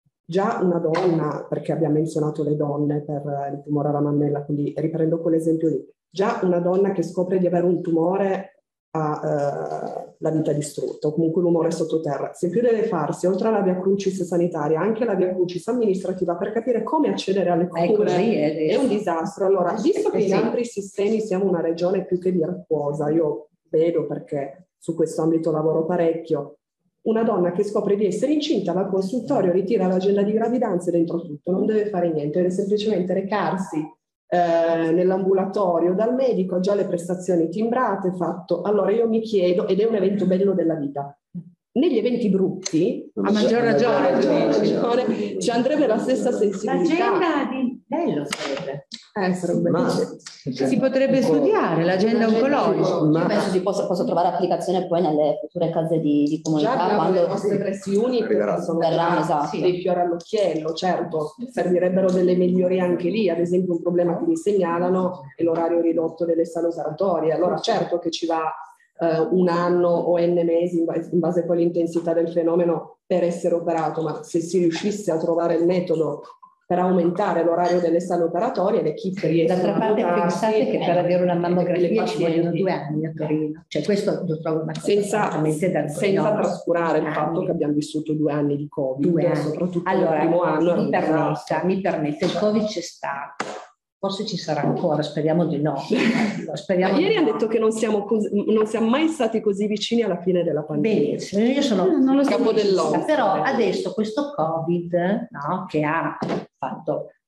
Già una donna, perché abbiamo menzionato le donne per il tumore alla mammella, quindi riprendo quell'esempio lì, già una donna che scopre di avere un tumore ha eh, la vita distrutta, o comunque l'umore sottoterra, se più deve farsi, oltre alla via crucis sanitaria, anche la via crucis amministrativa per capire come accedere alle cure, è, così, è, è un disastro. Allora, visto che sì. in altri sistemi siamo una regione più che virtuosa, io vedo perché su questo ambito lavoro parecchio, una donna che scopre di essere incinta va al consultorio, ritira l'agenda di gravidanza e dentro tutto, non deve fare niente, deve semplicemente recarsi eh, nell'ambulatorio dal medico, ha già le prestazioni timbrate, fatto. Allora io mi chiedo, ed è un evento bello della vita, negli eventi brutti, a maggior ragione, ragione ci andrebbe la stessa sensibilità. L'agenda di bello sarebbe. Eh, sarebbe ma, si potrebbe studiare l'agenda oncologica. Ma penso si possa, possa trovare applicazione poi nelle future case di, di comunità. Già quando le nostre press unit sono verranno, esatto. dei fiori all'occhiello, certo, servirebbero delle migliorie anche lì. Ad esempio un problema che mi segnalano è l'orario ridotto delle sale operatorie. Allora certo che ci va Uh, un anno o n mesi in base, in base poi all'intensità del fenomeno per essere operato, ma se si riuscisse a trovare il metodo per aumentare l'orario delle sale operatorie, le equip riescono d'altra parte a pensate che per avere una mammografia ci vogliono due anni a Torino, cioè questo lo trovo una cosa senza, senza trascurare il fatto che abbiamo vissuto due anni di Covid, due anni. soprattutto allora, il primo anno mi permetta, mi permette, il Covid c'è stato, forse ci sarà ancora, speriamo di no. Speriamo ieri di hanno no. detto che non siamo, così, non siamo mai stati così vicini alla fine della pandemia. Benissimo, io sono capo dell'O M S, però adesso questo Covid, no, che ha fatto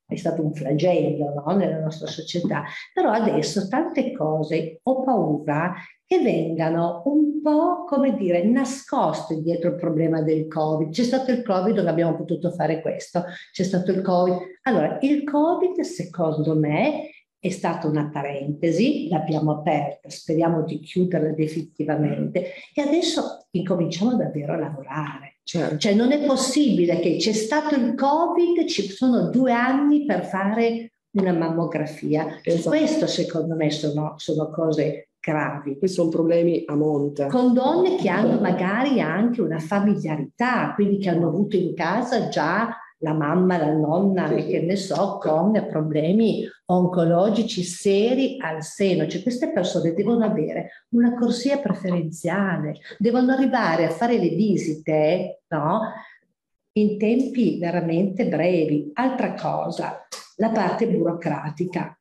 è stato un flagello, no? Nella nostra società, però adesso tante cose ho paura che vengano un po', come dire, nascoste dietro il problema del Covid. C'è stato il Covid, non abbiamo potuto fare questo, c'è stato il Covid. Allora, il Covid, secondo me, è stata una parentesi, l'abbiamo aperta, speriamo di chiuderla definitivamente e adesso incominciamo davvero a lavorare. Certo. Cioè non è possibile che c'è stato il Covid, ci sono due anni per fare una mammografia. Esatto. Questo secondo me sono, sono cose gravi. Questi sono problemi a monte. Con donne che hanno magari anche una familiarità, quindi che hanno avuto in casa già la mamma, la nonna, sì, che ne so, con problemi oncologici seri al seno. Cioè queste persone devono avere una corsia preferenziale, devono arrivare a fare le visite, no? In tempi veramente brevi. Altra cosa, la parte burocratica.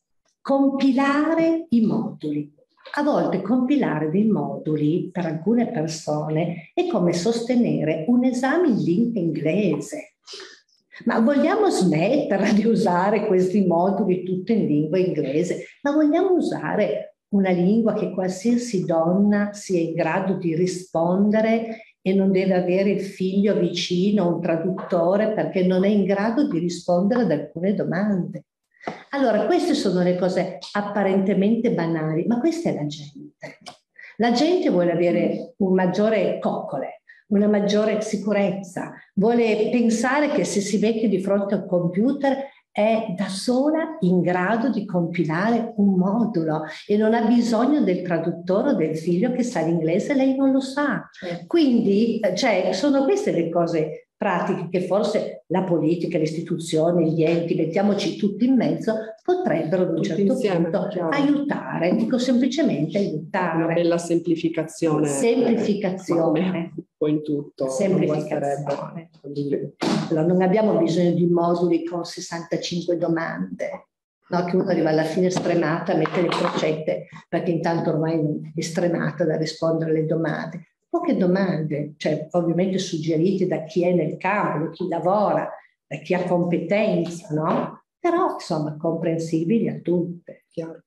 Compilare i moduli. A volte compilare dei moduli per alcune persone è come sostenere un esame in lingua inglese. Ma vogliamo smetterla di usare questi moduli tutti in lingua inglese? Ma vogliamo usare una lingua che qualsiasi donna sia in grado di rispondere e non deve avere il figlio vicino, un traduttore, perché non è in grado di rispondere ad alcune domande? Allora, queste sono le cose apparentemente banali, ma questa è la gente. La gente vuole avere un maggiore coccole, una maggiore sicurezza, vuole pensare che se si mette di fronte a un computer è da sola in grado di compilare un modulo e non ha bisogno del traduttore o del figlio che sa l'inglese, lei non lo sa. Quindi, cioè, sono queste le cose pratiche che forse la politica, le istituzioni, gli enti, mettiamoci tutti in mezzo, potrebbero ad un tutti certo insieme, punto chiaro. aiutare, dico semplicemente aiutare. Una bella semplificazione. Semplificazione. Un po' in tutto. Semplificazione. Allora, non abbiamo bisogno di moduli con sessantacinque domande, no? Che uno arriva alla fine stremata a mettere le crocette, perché intanto ormai è stremata da rispondere alle domande. Poche domande, cioè ovviamente suggerite da chi è nel campo, da chi lavora, da chi ha competenza, no? Però insomma comprensibili a tutte. Chiaro.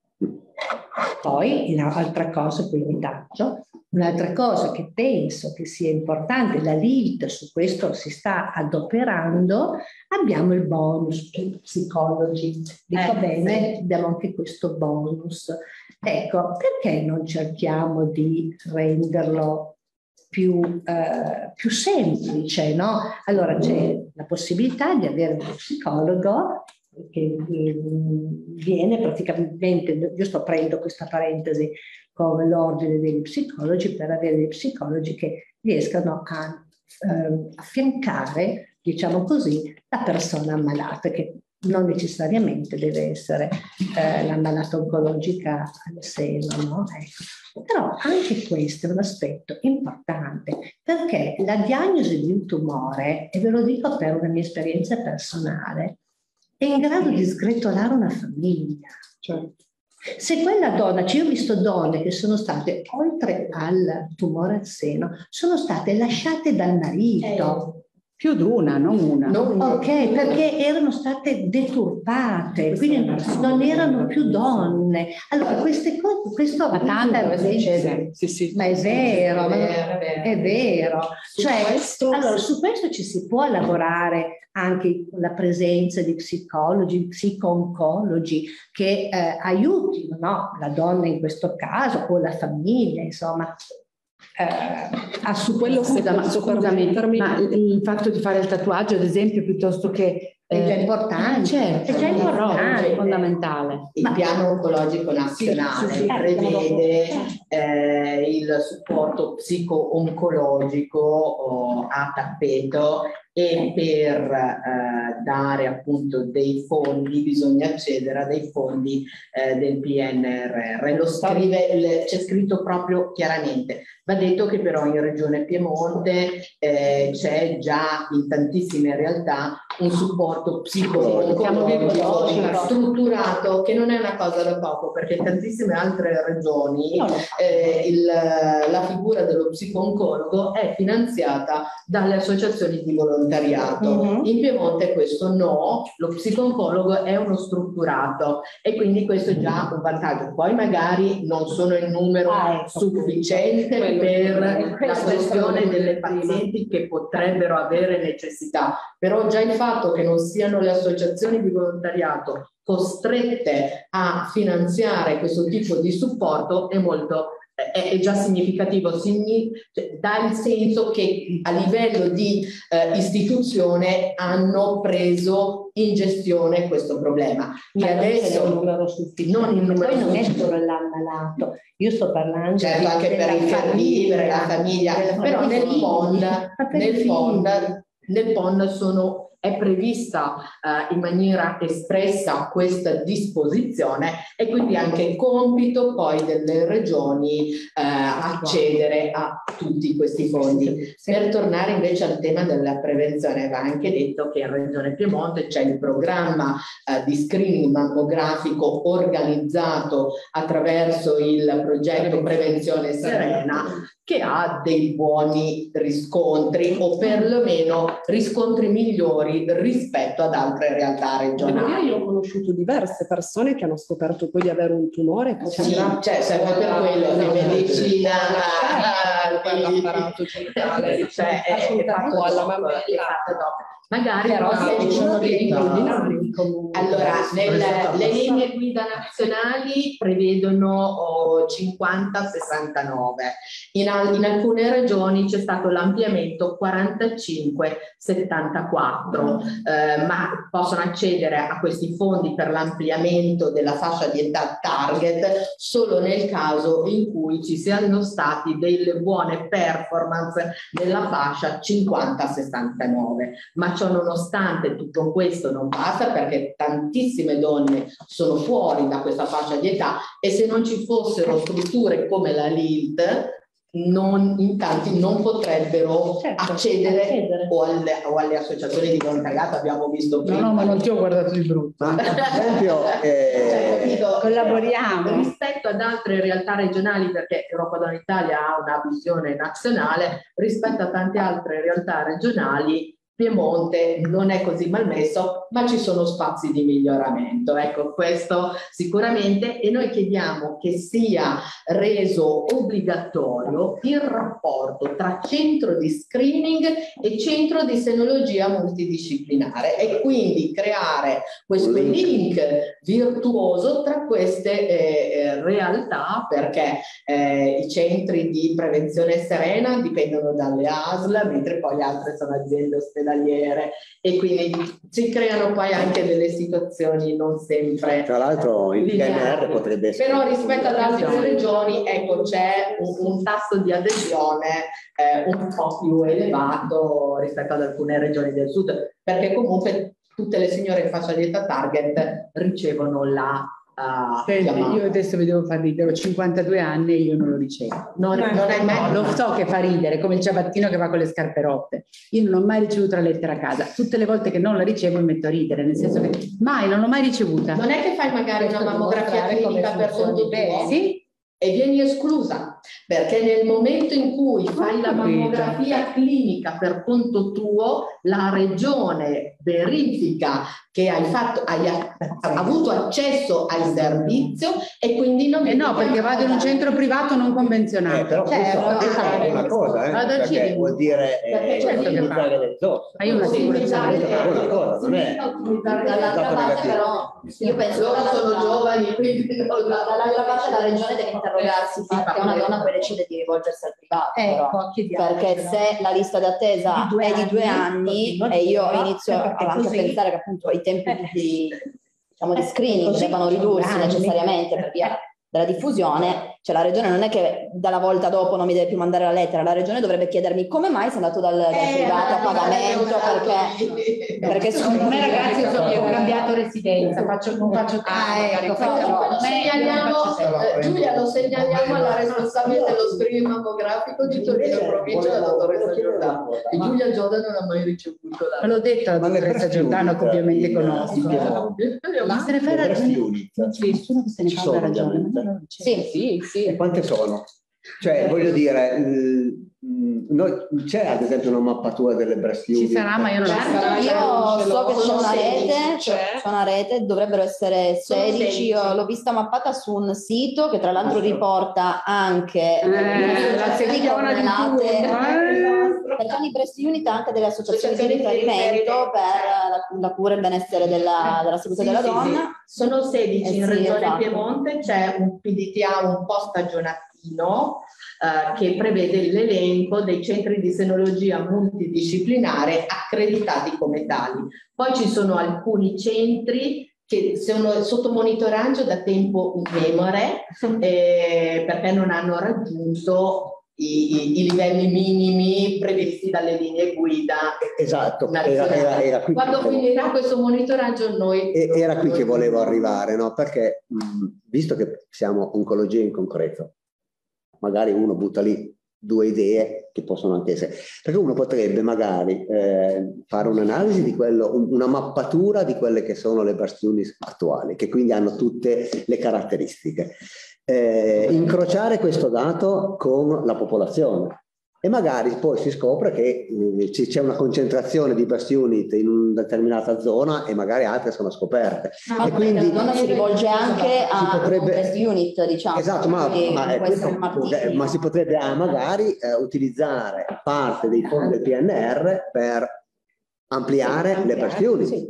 Poi un'altra cosa, quindi tanto, un'altra cosa che penso che sia importante, la L I T su questo si sta adoperando, abbiamo il bonus psicologi. Dico eh, bene, sì. abbiamo anche questo bonus. Ecco, perché non cerchiamo di renderlo più, eh, più semplice, no? Allora c'è la possibilità di avere uno psicologo che viene praticamente, io sto aprendo questa parentesi con l'ordine degli psicologi per avere dei psicologi che riescano a eh, affiancare, diciamo così, la persona ammalata, che non necessariamente deve essere eh, l'ammalata oncologica al seno, no? Ecco. Però anche questo è un aspetto importante, perché la diagnosi di un tumore, e ve lo dico per una mia esperienza personale, è in grado di sgretolare una famiglia. Certo. Se quella donna, cioè io ho visto donne che sono state, oltre al tumore al seno, sono state lasciate dal marito. Eh. Più di una, non una. Non, ok, perché erano state deturpate, quindi non erano più donne. Allora, queste cose, questo ma tante succede. Sì, sì. Ma è vero, È ma vero, è vero. è vero. Su Cioè, questo, allora, sì. su questo ci si può lavorare anche con la presenza di psicologi, psico-oncologi che eh, aiutino, no? La donna in questo caso o la famiglia, insomma. Eh, ah, su quello scusa, ma, scusami, ma il fatto di fare il tatuaggio, ad esempio, piuttosto che è già eh, importante, certo, è già importante, è fondamentale. Il piano oncologico nazionale sì, sì, sì. prevede eh, il supporto psico-oncologico oh, a tappeto e per eh, dare appunto dei fondi bisogna accedere a dei fondi eh, del P N R R. Lo scrive, c'è scritto proprio chiaramente. Va detto che però in Regione Piemonte eh, c'è già in tantissime realtà un supporto psicologico strutturato, che non è una cosa da poco, perché in tantissime altre regioni eh, il, la figura dello psico-oncologo è finanziata dalle associazioni di volontariato. volontariato. Mm-hmm. In Piemonte questo no, lo psiconcologo è uno strutturato e quindi questo è già un vantaggio. Poi magari non sono in numero ah, ecco, sufficiente per la gestione delle pazienti che potrebbero avere necessità, però già il fatto che non siano le associazioni di volontariato costrette a finanziare questo tipo di supporto è molto è, è già significativo, signi, cioè, dà il senso che a livello di eh, istituzione hanno preso in gestione questo problema. Ma che adesso non il numero sufficiente, non il numero poi non è sufficiente. solo l'ammalato, io sto parlando Certo, anche per il caregivere, la famiglia, però nel P O N, nel P O N, nel P O N sono è prevista eh, in maniera espressa questa disposizione e quindi anche compito poi delle regioni eh, accedere a tutti questi fondi. Per tornare invece al tema della prevenzione, va anche detto che in Regione Piemonte c'è il programma eh, di screening mammografico organizzato attraverso il progetto Prevenzione Serena, che ha dei buoni riscontri o perlomeno riscontri migliori rispetto ad altre realtà regionali. Io ho conosciuto diverse persone che hanno scoperto poi di avere un tumore. Sì, cioè serve per quello che medicina, l'apparato centrale, cioè è fatto alla dopo, è fatto dopo. Magari però no, ci sono dei problemi. Allora, nel, le linee guida nazionali prevedono oh, cinquanta sessantanove. In, al, in alcune regioni c'è stato l'ampliamento quarantacinque settantaquattro, eh, ma possono accedere a questi fondi per l'ampliamento della fascia di età target solo nel caso in cui ci siano stati delle buone performance nella fascia cinquanta sessantanove. Ma ciò nonostante tutto questo non basta, perché tantissime donne sono fuori da questa fascia di età e se non ci fossero strutture come la L I L T non, in tanti non potrebbero certo, accedere, accedere. O, alle, o alle associazioni di volontariato, abbiamo visto prima. No, no, ma non ti ho guardato di brutto. Ma ad esempio, eh, Cioè, capito? collaboriamo. Rispetto ad altre realtà regionali, perché Europa Donna Italia ha una visione nazionale, rispetto a tante altre realtà regionali Piemonte non è così malmesso, ma ci sono spazi di miglioramento. Ecco, questo sicuramente, e noi chiediamo che sia reso obbligatorio il rapporto tra centro di screening e centro di senologia multidisciplinare e quindi creare questo link virtuoso tra queste eh, realtà, perché eh, i centri di prevenzione serena dipendono dalle A S L, mentre poi altre sono aziende ospedaliere e quindi si creano poi anche delle situazioni non sempre. Tra l'altro il P N R potrebbe essere. Però rispetto ad altre regioni, ecco, c'è un, un tasso di adesione eh, un po' più elevato rispetto ad alcune regioni del sud, perché comunque tutte le signore in fascia di età target ricevono la Uh, Senti, io adesso vi devo far ridere, ho cinquantadue anni e io non lo ricevo. Non, non hai mai... Lo so che fa ridere, come il ciabattino che va con le scarpe rotte. Io non ho mai ricevuto la lettera a casa. Tutte le volte che non la ricevo mi metto a ridere, nel senso che mai, non l'ho mai ricevuta. Non è che fai magari una mammografia clinica per conto tuo? Sì. E vieni esclusa, perché nel momento in cui fai la mammografia clinica per conto tuo, la regione verifica che hai, fatto, hai avuto accesso al servizio e quindi non... Eh no, perché vado in un centro privato non convenzionato. Eh, però certo, questo è una cosa, eh, vado al perché cinema. vuol dire eh, certo che utilizzare fa. le risorse. Ma io una sicurezza è una cosa, non è dall'altra parte però io penso loro che sono giovani, quindi non la... dall'altra parte la regione deve interrogarsi perché una donna poi decide di rivolgersi al privato, ecco, però, perché se la lista d'attesa è di due anni e io inizio anche a pensare che appunto i tempi di, diciamo, di screening devono ridursi necessariamente per via della diffusione, cioè la regione non è che dalla volta dopo non mi deve più mandare la lettera, la regione dovrebbe chiedermi come mai sei andato dal, dal eh, privato a pagamento, perché, perché secondo me ragazzi io so che ho cambiato residenza, faccio, non faccio Ah, magari, ecco, però, lo segnaliamo, eh, Giulia, lo segnaliamo alla responsabile dello screening mammografico di Torino provincia, la dottoressa Giordano. E Giulia Giordano non ha mai ricevuto la... Me l'ho detto alla dottoressa Giordano, che ovviamente conosco. ma se ne fai la ragione, non c'è nessuno che se ne fa la ragione. Sì, sì, sì. E quante sono? Cioè, voglio dire, noi, c'è ad esempio una mappatura delle breast unit? Ci sarà, ma io non certo, io so che c'è una rete, c'è una rete, dovrebbero essere sedici, io l'ho vista mappata su un sito che tra l'altro riporta anche eh, la settimana di perché ogni breast unit ha anche delle associazioni di riferimento per la, la cura e il benessere della, della salute sì, della sì, donna. Sì. Sono sedici eh in sì, Regione esatto. Piemonte, c'è un P D T A un po' stagionatino eh, che prevede l'elenco dei centri di senologia multidisciplinare accreditati come tali. Poi ci sono alcuni centri che sono sotto monitoraggio da tempo immemore eh, perché non hanno raggiunto I, i livelli minimi previsti dalle linee guida. Esatto, era, era, era qui quando che finirà questo monitoraggio noi... Era qui che volevo arrivare, no? Perché mh, visto che siamo oncologia in concreto, magari uno butta lì due idee che possono anche essere, perché uno potrebbe magari eh, fare un'analisi di quello, una mappatura di quelle che sono le breast unit attuali, che quindi hanno tutte le caratteristiche. Eh, incrociare questo dato con la popolazione e magari poi si scopre che eh, c'è una concentrazione di breast unit in una determinata zona e magari altre sono scoperte. No, e quindi la zona si rivolge anche a potrebbe, breast unit, diciamo. Esatto, ma, ma, è questo, ma si potrebbe ah, magari eh, utilizzare parte dei fondi del P N R per ampliare sì, le breast unit. Sì.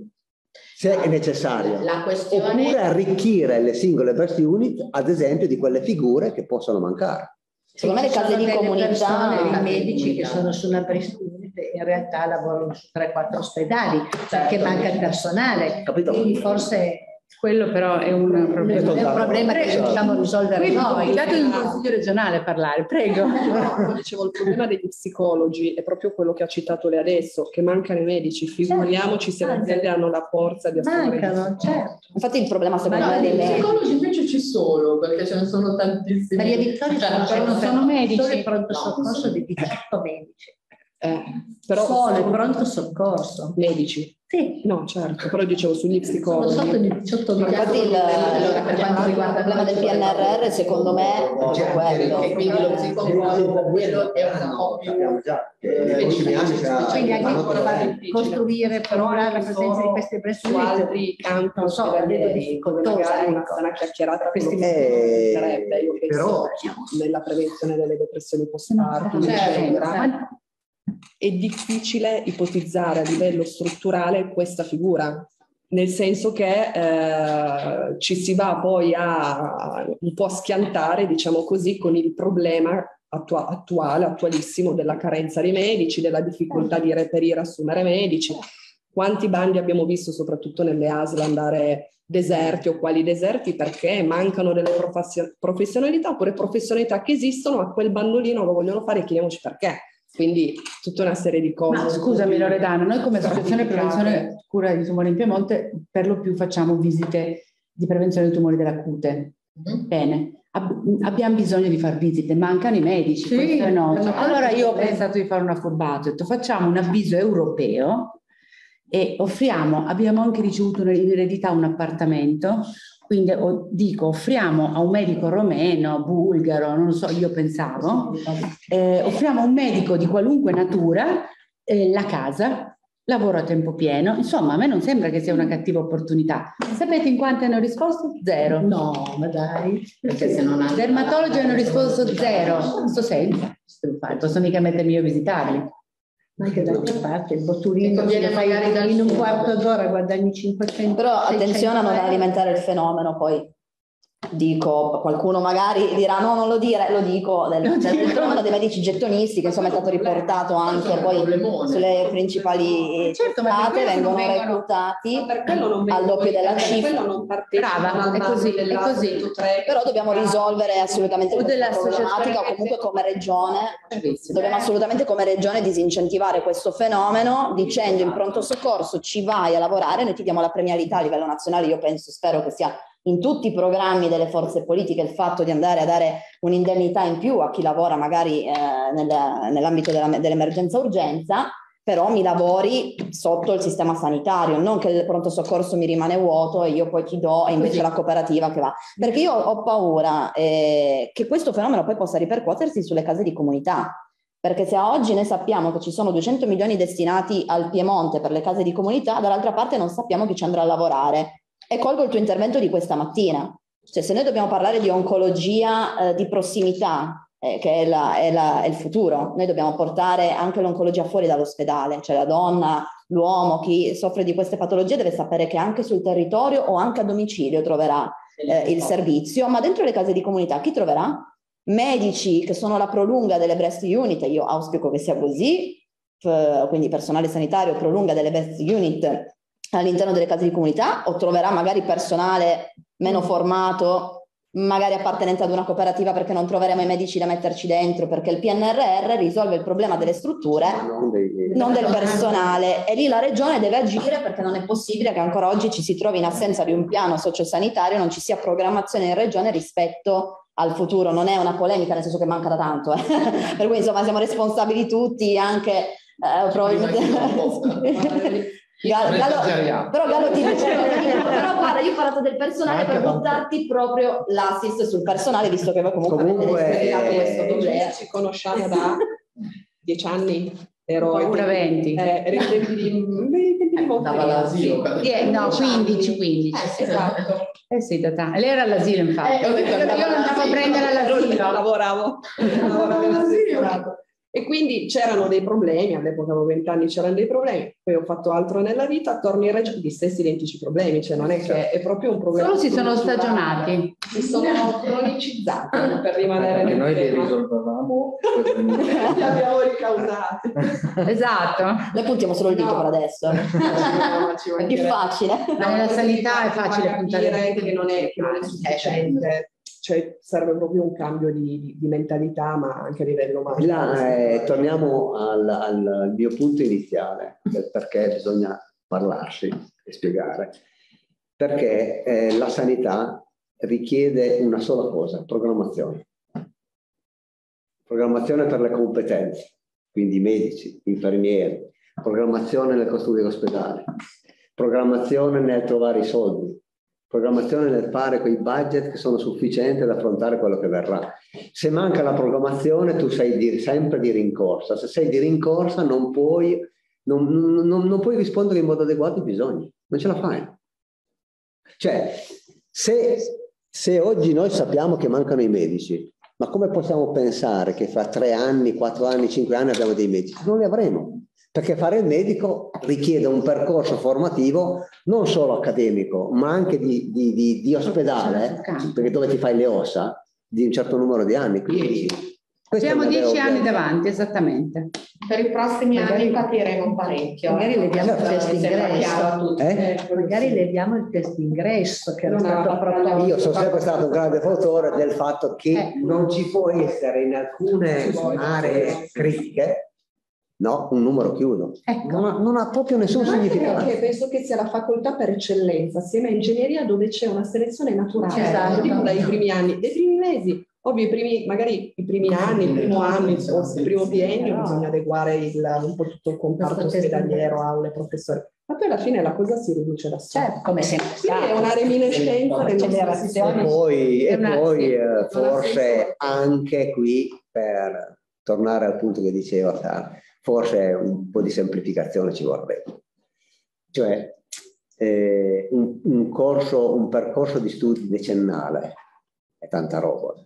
Se è necessario, la questione... oppure arricchire le singole breast unit, ad esempio, di quelle figure che possono mancare. Secondo me le case di comunità, i medici che sono sulla breast unit in realtà lavorano su tre quattro ospedali perché manca il personale. Capito? Quindi forse quello però è un problema, è un problema che dobbiamo risolvere noi. Dato in un consiglio regionale a parlare, prego. No, dicevo, il problema degli psicologi è proprio quello che ha citato lei adesso, che mancano i medici. Figuriamoci se le aziende hanno la forza di assumere. Mancano, certo. Infatti il problema secondo me dei psicologi invece ci sono, perché ce ne sono tantissimi. Maria Vittoria cioè, sono, sono, sono medici. Solo il pronto soccorso di diciotto medici. Eh, però solo il pronto soccorso. Medici. Sì. No, certo, però dicevo sugli psicologi. Sono sotto di diciotto Infatti il, allora, per quanto riguarda il problema del P N R R secondo me è quello. E quindi lo psicologo, quello è un po' più... Quindi anche costruire, programmare la presenza di queste breast unit. Altri campi, non so, la vedo difficoltosa. Una sana chiacchierata questi sarebbe, io penso, però nella prevenzione delle depressioni postpartum, eccetera. È difficile ipotizzare a livello strutturale questa figura, nel senso che eh, ci si va poi a un po' a schiantare, diciamo così, con il problema attua- attuale, attualissimo della carenza di medici, della difficoltà di reperire e assumere medici. Quanti bandi abbiamo visto, soprattutto nelle A S L, andare deserti o quali deserti perché mancano delle professionalità oppure professionalità che esistono, ma quel bandolino lo vogliono fare e chiediamoci perché. Quindi tutta una serie di cose. Ma scusami Loredana, noi come Associazione Prevenzione Cura di Tumori in Piemonte per lo più facciamo visite di prevenzione dei tumori della cute. Mm-hmm. Bene, Ab- abbiamo bisogno di fare visite, mancano i medici, sì, questo è noto. Allora io ho pensato di fare una furbata, ho detto facciamo un avviso europeo e offriamo, abbiamo anche ricevuto in eredità un appartamento. Quindi o, dico, offriamo a un medico romeno, bulgaro, non lo so, io pensavo, eh, offriamo a un medico di qualunque natura eh, la casa, lavoro a tempo pieno, insomma a me non sembra che sia una cattiva opportunità. Sapete in quanti hanno risposto? Zero. No, ma dai. Perché se non hanno... Dermatologi hanno risposto zero, sto senza, posso mica mettermi io a visitarli. Ma anche d'altra parte il botulino viene magari in un quarto d'ora guadagni cinquecento. Però attenzione a non alimentare il fenomeno, poi dico, qualcuno magari dirà no, non lo dire, lo dico, del, del fenomeno dei medici gettonisti che insomma è stato riportato anche poi sulle principali certo, state, vengono reclutati al doppio della cifra. Brava, è così, è così. Però dobbiamo risolvere assolutamente questa problematica, comunque come regione dobbiamo assolutamente come regione disincentivare questo fenomeno dicendo in pronto soccorso ci vai a lavorare, noi ti diamo la premialità a livello nazionale, io penso, spero che sia in tutti i programmi delle forze politiche il fatto di andare a dare un'indennità in più a chi lavora magari eh, nel, nell'ambito della, dell'emergenza urgenza però mi lavori sotto il sistema sanitario, non che il pronto soccorso mi rimane vuoto e io poi ti do e invece la cooperativa che va. Perché io ho paura eh, che questo fenomeno poi possa ripercuotersi sulle case di comunità. Perché se a oggi noi sappiamo che ci sono duecento milioni destinati al Piemonte per le case di comunità, dall'altra parte non sappiamo chi ci andrà a lavorare. E colgo il tuo intervento di questa mattina. Cioè, se noi dobbiamo parlare di oncologia eh, di prossimità, eh, che è, la, è, la, è il futuro, noi dobbiamo portare anche l'oncologia fuori dall'ospedale, cioè la donna, l'uomo, chi soffre di queste patologie deve sapere che anche sul territorio o anche a domicilio troverà eh, il servizio, ma dentro le case di comunità chi troverà? Medici che sono la prolunga delle breast unit, io auspico che sia così, eh, quindi personale sanitario prolunga delle breast unit all'interno delle case di comunità, o troverà magari personale meno formato, magari appartenente ad una cooperativa perché non troveremo i medici da metterci dentro, perché il P N R R risolve il problema delle strutture, non, dei... non del personale, e lì la regione deve agire, perché non è possibile che ancora oggi ci si trovi in assenza di un piano sociosanitario, non ci sia programmazione in regione rispetto al futuro. Non è una polemica, nel senso che manca da tanto, eh. Per cui insomma siamo responsabili tutti, anche eh, probabilmente... Gallo, Gallo, però Gallo ti dice, però guarda, io ho parlato del personale per buttarti proprio l'assist sul personale, visto che voi comunque, comunque avete spiegato questo problema. Ci conosciamo da dieci anni, ero paura venti. Eh, eri in tempi di, di andava all'asilo. No, quindici, quindici. Eh, esatto. Eh sì, tata. Lei era all'asilo, infatti. Eh, io andavo a prendere all'asilo. Lavoravo. Lavoravo all'asilo. E quindi c'erano dei problemi, all'epoca avevo vent'anni, c'erano dei problemi, poi ho fatto altro nella vita, torno in regione, gli stessi identici problemi, cioè non è che è proprio un problema. Solo si sono stagionati. Si sono cronicizzati per rimanere nel noi tema. li risolvevamo, li abbiamo ricausati. Esatto. Noi puntiamo solo il dito No. per adesso. È più facile. Ma nella sanità è facile puntare puntare che non è, che non è sufficiente. Cioè serve proprio un cambio di, di, di mentalità, ma anche a livello umano. Là, eh, torniamo al, al mio punto iniziale, del perché bisogna parlarsi e spiegare. Perché eh, la sanità richiede una sola cosa: programmazione. Programmazione per le competenze, quindi medici, infermieri, programmazione nel costruire ospedali, programmazione nel trovare i soldi, programmazione nel fare quei budget che sono sufficienti ad affrontare quello che verrà. Se manca la programmazione, tu sei di, sempre di rincorsa. Se sei di rincorsa non puoi, non, non, non puoi rispondere in modo adeguato ai bisogni, non ce la fai. Cioè, se, se oggi noi sappiamo che mancano i medici, ma come possiamo pensare che fra tre anni, quattro anni, cinque anni abbiamo dei medici? Non li avremo. Perché fare il medico richiede un percorso formativo non solo accademico, ma anche di, di, di, di ospedale, perché dove ti fai le ossa, di un certo numero di anni. Quindi, abbiamo dieci anni davanti, esattamente. Per i prossimi magari, anni capiremo parecchio. Magari leviamo il test ingresso. Eh? Magari leviamo il test ingresso che era stato proposto. Io sono sempre stato un grande fautore del fatto che eh. non ci può essere in alcune aree critiche, no, un numero chiuso. Ecco. Non, ha, non ha proprio nessun significato. Perché penso che sia la facoltà per eccellenza, assieme a ingegneria, dove c'è una selezione naturale, esatto. Dico dai primi anni, dai primi mesi. Ovvio, i primi, magari i primi anni, il primo anno, il primo biennio, bisogna adeguare il, un po' tutto il comparto ospedaliero, aule, professori. Ma poi alla fine la cosa si riduce da sé. Certo, come sempre. Quindi è una reminiscenza del generazioni. E poi, e una, poi sì, eh, forse anche qui, per tornare al punto che diceva Sara, forse un po' di semplificazione ci vorrebbe. Cioè, eh, un, un corso, un percorso di studi decennale è tanta roba.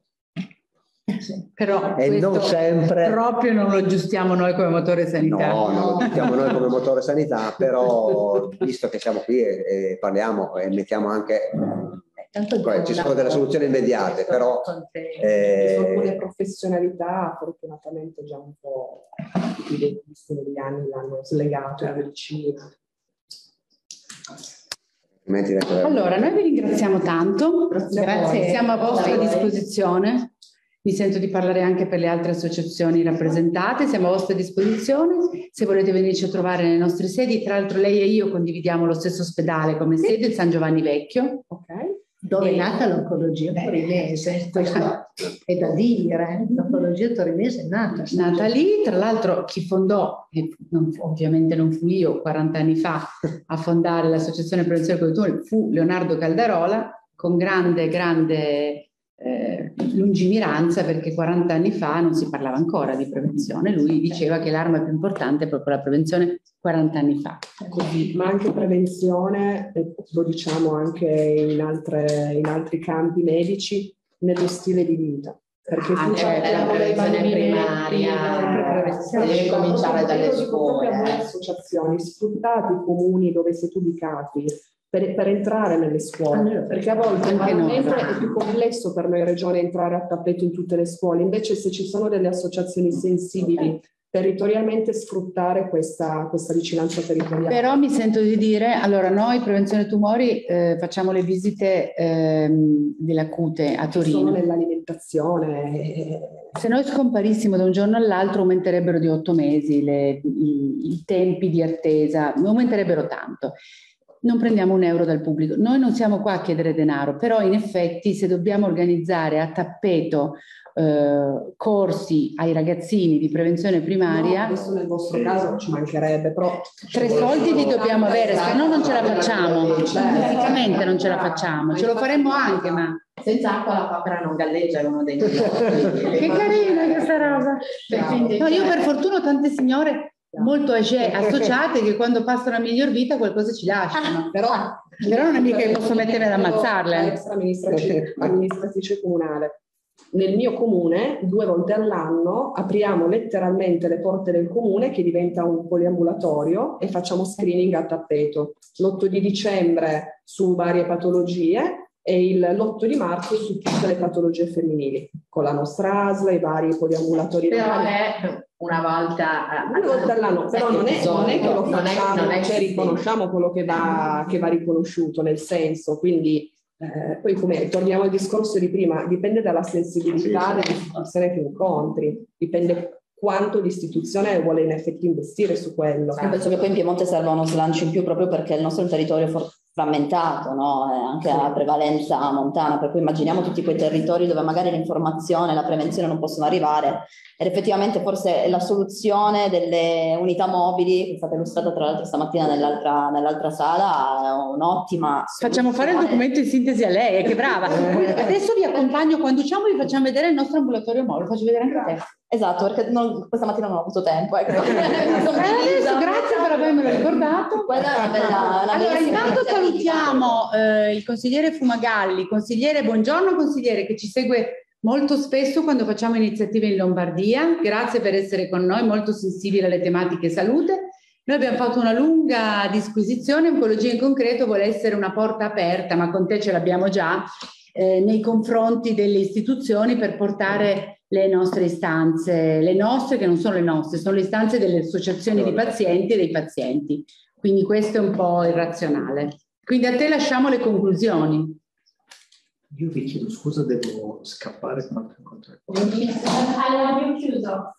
Sì, però e non sempre proprio non lo aggiustiamo noi come motore sanitario. No, non lo aggiustiamo noi come motore sanità, però visto che siamo qui e, e parliamo e mettiamo anche Poi, ci sono delle soluzioni immediate, però eh, ci sono alcune professionalità fortunatamente già un po' i dentisti negli anni l'hanno slegato la medicina. Allora, noi vi ringraziamo tanto, grazie, grazie. Siamo a vostra disposizione. Mi sento di parlare anche per le altre associazioni rappresentate, siamo a vostra disposizione se volete venirci a trovare nelle nostre sedi. Tra l'altro lei e io condividiamo lo stesso ospedale come sede, il San Giovanni Vecchio. Ok. Dove è nata l'oncologia torinese. Questo, è da dire, la patologia torinese è nata. È nata lì, tra l'altro chi fondò, e non, ovviamente non fu io, quaranta anni fa a fondare l'Associazione Prevenzione dei Tumori, fu Leonardo Caldarola, con grande, grande eh, lungimiranza, perché quaranta anni fa non si parlava ancora di prevenzione. Lui diceva che l'arma più importante è proprio la prevenzione quaranta anni fa. Così, ma anche prevenzione, eh, lo diciamo anche in, altre, in altri campi medici, nello stile di vita. Perché ah, cioè, la prevenzione primaria eh, deve cominciare dalle scuole. Proprio a voi associazioni, sfruttate i comuni dove siete ubicati per, per entrare nelle scuole, perché a volte veramente è più complesso per noi regione entrare a tappeto in tutte le scuole. Invece se ci sono delle associazioni sensibili territorialmente, sfruttare questa, questa vicinanza territoriale. Però mi sento di dire, allora noi prevenzione tumori eh, facciamo le visite ehm, della Cute a Torino. Sono nell'alimentazione. Se noi scomparissimo da un giorno all'altro aumenterebbero di otto mesi le, i, i tempi di attesa, aumenterebbero tanto. Non prendiamo un euro dal pubblico. Noi non siamo qua a chiedere denaro, però in effetti se dobbiamo organizzare a tappeto eh, corsi ai ragazzini di prevenzione primaria, no, adesso nel vostro caso ci mancherebbe, però tre soldi li dobbiamo avere, se no non ce la facciamo, scientificamente non ce la facciamo, ce lo faremmo anche, ma senza acqua la papera non galleggia, è uno dei miei che carina questa roba. No, io per fortuna ho tante signore molto age associate che quando passano a miglior vita qualcosa ci lasciano, però, però non è mica che posso mettermi ad ammazzarle. Ex amministratrice, amministratrice comunale. Nel mio comune due volte all'anno apriamo letteralmente le porte del comune, che diventa un poliambulatorio, e facciamo screening a tappeto l'otto di dicembre su varie patologie e l'otto di marzo su tutte le patologie femminili, con la nostra A S L, i vari poliambulatori. Però è una volta, una volta all'anno, però non è, non è che lo facciamo, non è, cioè riconosciamo quello che va, che va riconosciuto, nel senso, quindi eh, poi come torniamo al discorso di prima, dipende dalla sensibilità dell'istituzione che incontri, dipende quanto l'istituzione vuole in effetti investire su quello. Io penso che poi in Piemonte serva uno slancio in più, proprio perché il nostro è un territorio for- frammentato, no? Anche a prevalenza montana, per cui immaginiamo tutti quei territori dove magari l'informazione e la prevenzione non possono arrivare, ed effettivamente forse la soluzione delle unità mobili, che è stata illustrata tra l'altro stamattina nell'altra, nell'altra sala, è un'ottima soluzione. Facciamo fare il documento in sintesi a lei, che brava. Adesso vi accompagno, quando usciamo vi facciamo vedere il nostro ambulatorio mobile, lo faccio vedere anche a te. Esatto, perché non, questa mattina non ho avuto tempo. Ecco. eh, adesso, grazie per avermelo ricordato. Quella è una bella, una allora, bella intanto salutiamo eh, il consigliere Fumagalli, consigliere, buongiorno consigliere, che ci segue molto spesso quando facciamo iniziative in Lombardia. Grazie per essere con noi, molto sensibile alle tematiche salute. Noi abbiamo fatto una lunga disquisizione, Oncologia in concreto vuole essere una porta aperta, ma con te ce l'abbiamo già, eh, nei confronti delle istituzioni per portare le nostre istanze, le nostre che non sono le nostre, sono le istanze delle associazioni di pazienti e dei pazienti. Quindi questo è un po' il razionale. Quindi a te lasciamo le conclusioni. Io vi chiedo scusa, devo scappare con altro incontro. Allora abbiamo chiuso.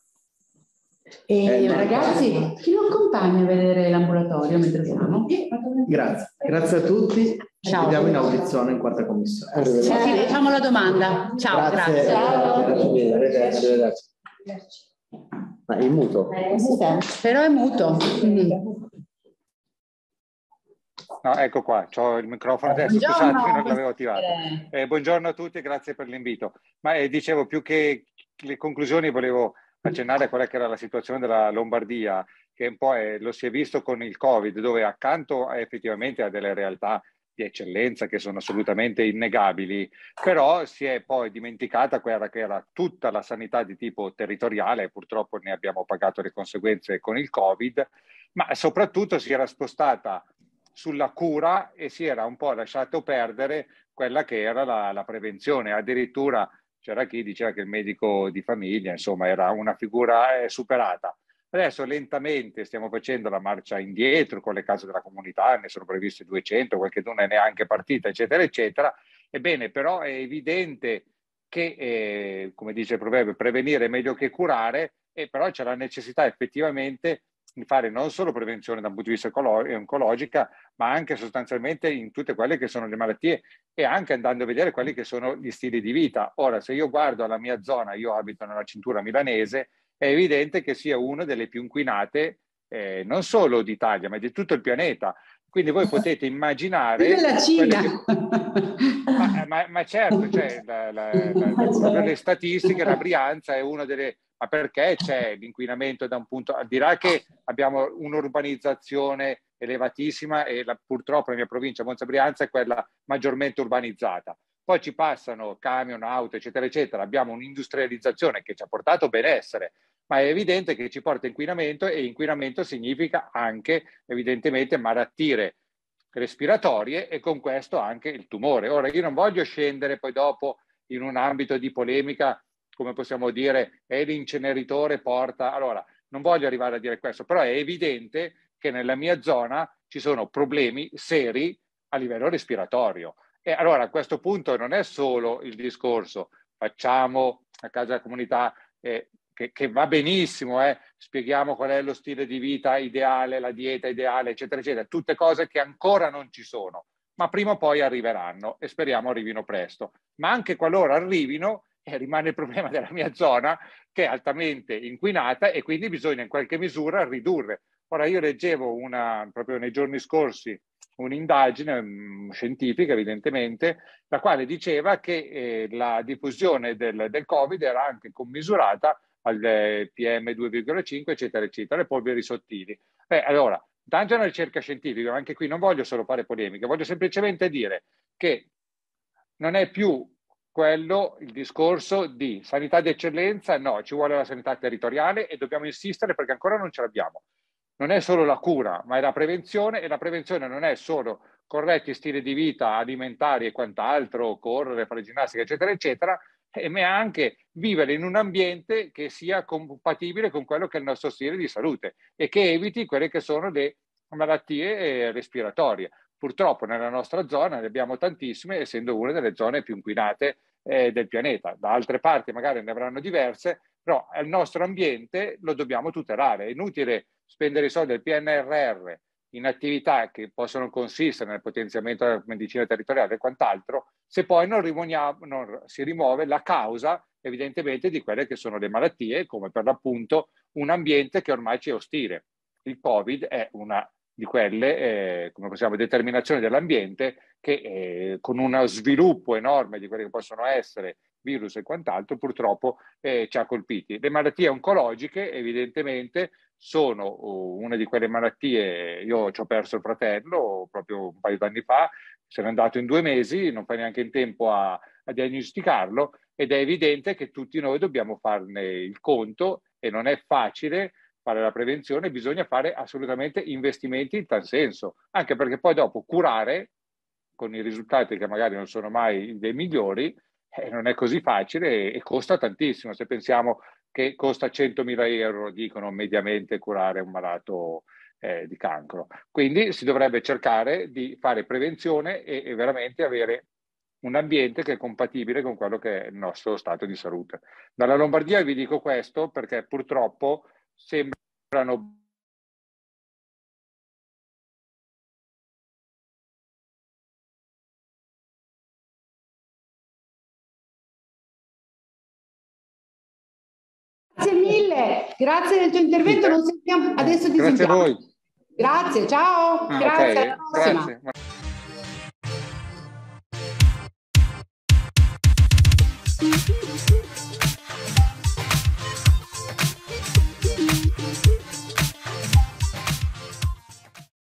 E Eh, ragazzi, chi lo accompagna a vedere l'ambulatorio mentre siamo? Grazie, grazie a tutti. Ci Ciao. vediamo in audizione in quarta commissione. Sì, facciamo la domanda. Ciao, grazie. Ciao. Grazie, arrivederci, arrivederci. Ma è in muto? Però è muto. Mm. No, ecco qua, ho il microfono adesso, Buongiorno, scusate, non l'avevo attivato. Eh, buongiorno a tutti e grazie per l'invito. Ma eh, dicevo, più che le conclusioni volevo accennare a quella che era la situazione della Lombardia, che un po' è, lo si è visto con il Covid, dove accanto a, effettivamente a delle realtà di eccellenza che sono assolutamente innegabili, però si è poi dimenticata quella che era tutta la sanità di tipo territoriale, e purtroppo ne abbiamo pagato le conseguenze con il Covid, ma soprattutto si era spostata sulla cura e si era un po' lasciato perdere quella che era la, la prevenzione. Addirittura c'era chi diceva che il medico di famiglia, insomma, era una figura eh, superata. Adesso lentamente stiamo facendo la marcia indietro con le case della comunità, ne sono previste duecento, qualche non è neanche partita, eccetera, eccetera. Ebbene, però è evidente che, eh, come dice il proverbio, prevenire è meglio che curare, e però c'è la necessità effettivamente di fare non solo prevenzione da un punto di vista oncologica, ma anche sostanzialmente in tutte quelle che sono le malattie e anche andando a vedere quelli che sono gli stili di vita. Ora, se io guardo la mia zona, io abito nella cintura milanese, è evidente che sia una delle più inquinate eh, non solo d'Italia, ma di tutto il pianeta. Quindi voi potete immaginare... Della Cina! Che... Ma, ma, ma certo, cioè, la, la, la, la, proprio le statistiche, la Brianza è una delle... Ma perché c'è l'inquinamento da un punto... Al di là che abbiamo un'urbanizzazione elevatissima e la, purtroppo la mia provincia, Monza Brianza, è quella maggiormente urbanizzata. Poi ci passano camion, auto, eccetera, eccetera. Abbiamo un'industrializzazione che ci ha portato benessere, ma è evidente che ci porta inquinamento e inquinamento significa anche, evidentemente, malattie respiratorie e con questo anche il tumore. Ora, io non voglio scendere poi dopo in un ambito di polemica, come possiamo dire, è l'inceneritore porta... Allora, non voglio arrivare a dire questo, però è evidente che nella mia zona ci sono problemi seri a livello respiratorio. E allora a questo punto non è solo il discorso, facciamo a casa della comunità, eh, che, che va benissimo, eh, spieghiamo qual è lo stile di vita ideale, la dieta ideale, eccetera, eccetera, tutte cose che ancora non ci sono, ma prima o poi arriveranno e speriamo arrivino presto. Ma anche qualora arrivino, eh, rimane il problema della mia zona che è altamente inquinata e quindi bisogna in qualche misura ridurre. Ora io leggevo una, proprio nei giorni scorsi un'indagine mh, scientifica evidentemente, la quale diceva che eh, la diffusione del, del Covid era anche commisurata al eh, P M due virgola cinque eccetera eccetera, le polveri sottili. Beh, allora, tanto è una ricerca scientifica, ma anche qui non voglio solo fare polemiche, voglio semplicemente dire che non è più quello il discorso di sanità d'eccellenza, no, ci vuole la sanità territoriale e dobbiamo insistere perché ancora non ce l'abbiamo. Non è solo la cura, ma è la prevenzione e la prevenzione non è solo corretti stili di vita alimentari e quant'altro, correre, fare ginnastica, eccetera, eccetera, ma anche vivere in un ambiente che sia compatibile con quello che è il nostro stile di salute e che eviti quelle che sono le malattie respiratorie. Purtroppo nella nostra zona ne abbiamo tantissime, essendo una delle zone più inquinate eh, del pianeta. Da altre parti magari ne avranno diverse, però il nostro ambiente lo dobbiamo tutelare. È inutile spendere i soldi del P N R R in attività che possono consistere nel potenziamento della medicina territoriale e quant'altro, se poi non, non si rimuove la causa evidentemente di quelle che sono le malattie, come per l'appunto un ambiente che ormai ci è ostile. Il Covid è una di quelle, eh, come possiamo dire, determinazione dell'ambiente che eh, con uno sviluppo enorme di quelli che possono essere virus e quant'altro purtroppo eh, ci ha colpiti. Le malattie oncologiche evidentemente sono una di quelle malattie, io ci ho perso il fratello proprio un paio d'anni fa, se n'è andato in due mesi, non fa neanche in tempo a, a diagnosticarlo ed è evidente che tutti noi dobbiamo farne il conto e non è facile fare la prevenzione, bisogna fare assolutamente investimenti in tal senso, anche perché poi dopo curare con i risultati che magari non sono mai dei migliori, eh, non è così facile e, e costa tantissimo. Se pensiamo che costa centomila euro, dicono mediamente, curare un malato eh, di cancro. Quindi si dovrebbe cercare di fare prevenzione e, e veramente avere un ambiente che è compatibile con quello che è il nostro stato di salute. Dalla Lombardia vi dico questo perché purtroppo sembrano Grazie mille, grazie del tuo intervento, non sentiamo, adesso ti Grazie sentiamo. a voi. Grazie, ciao, Ah, grazie, okay. alla prossima. Grazie.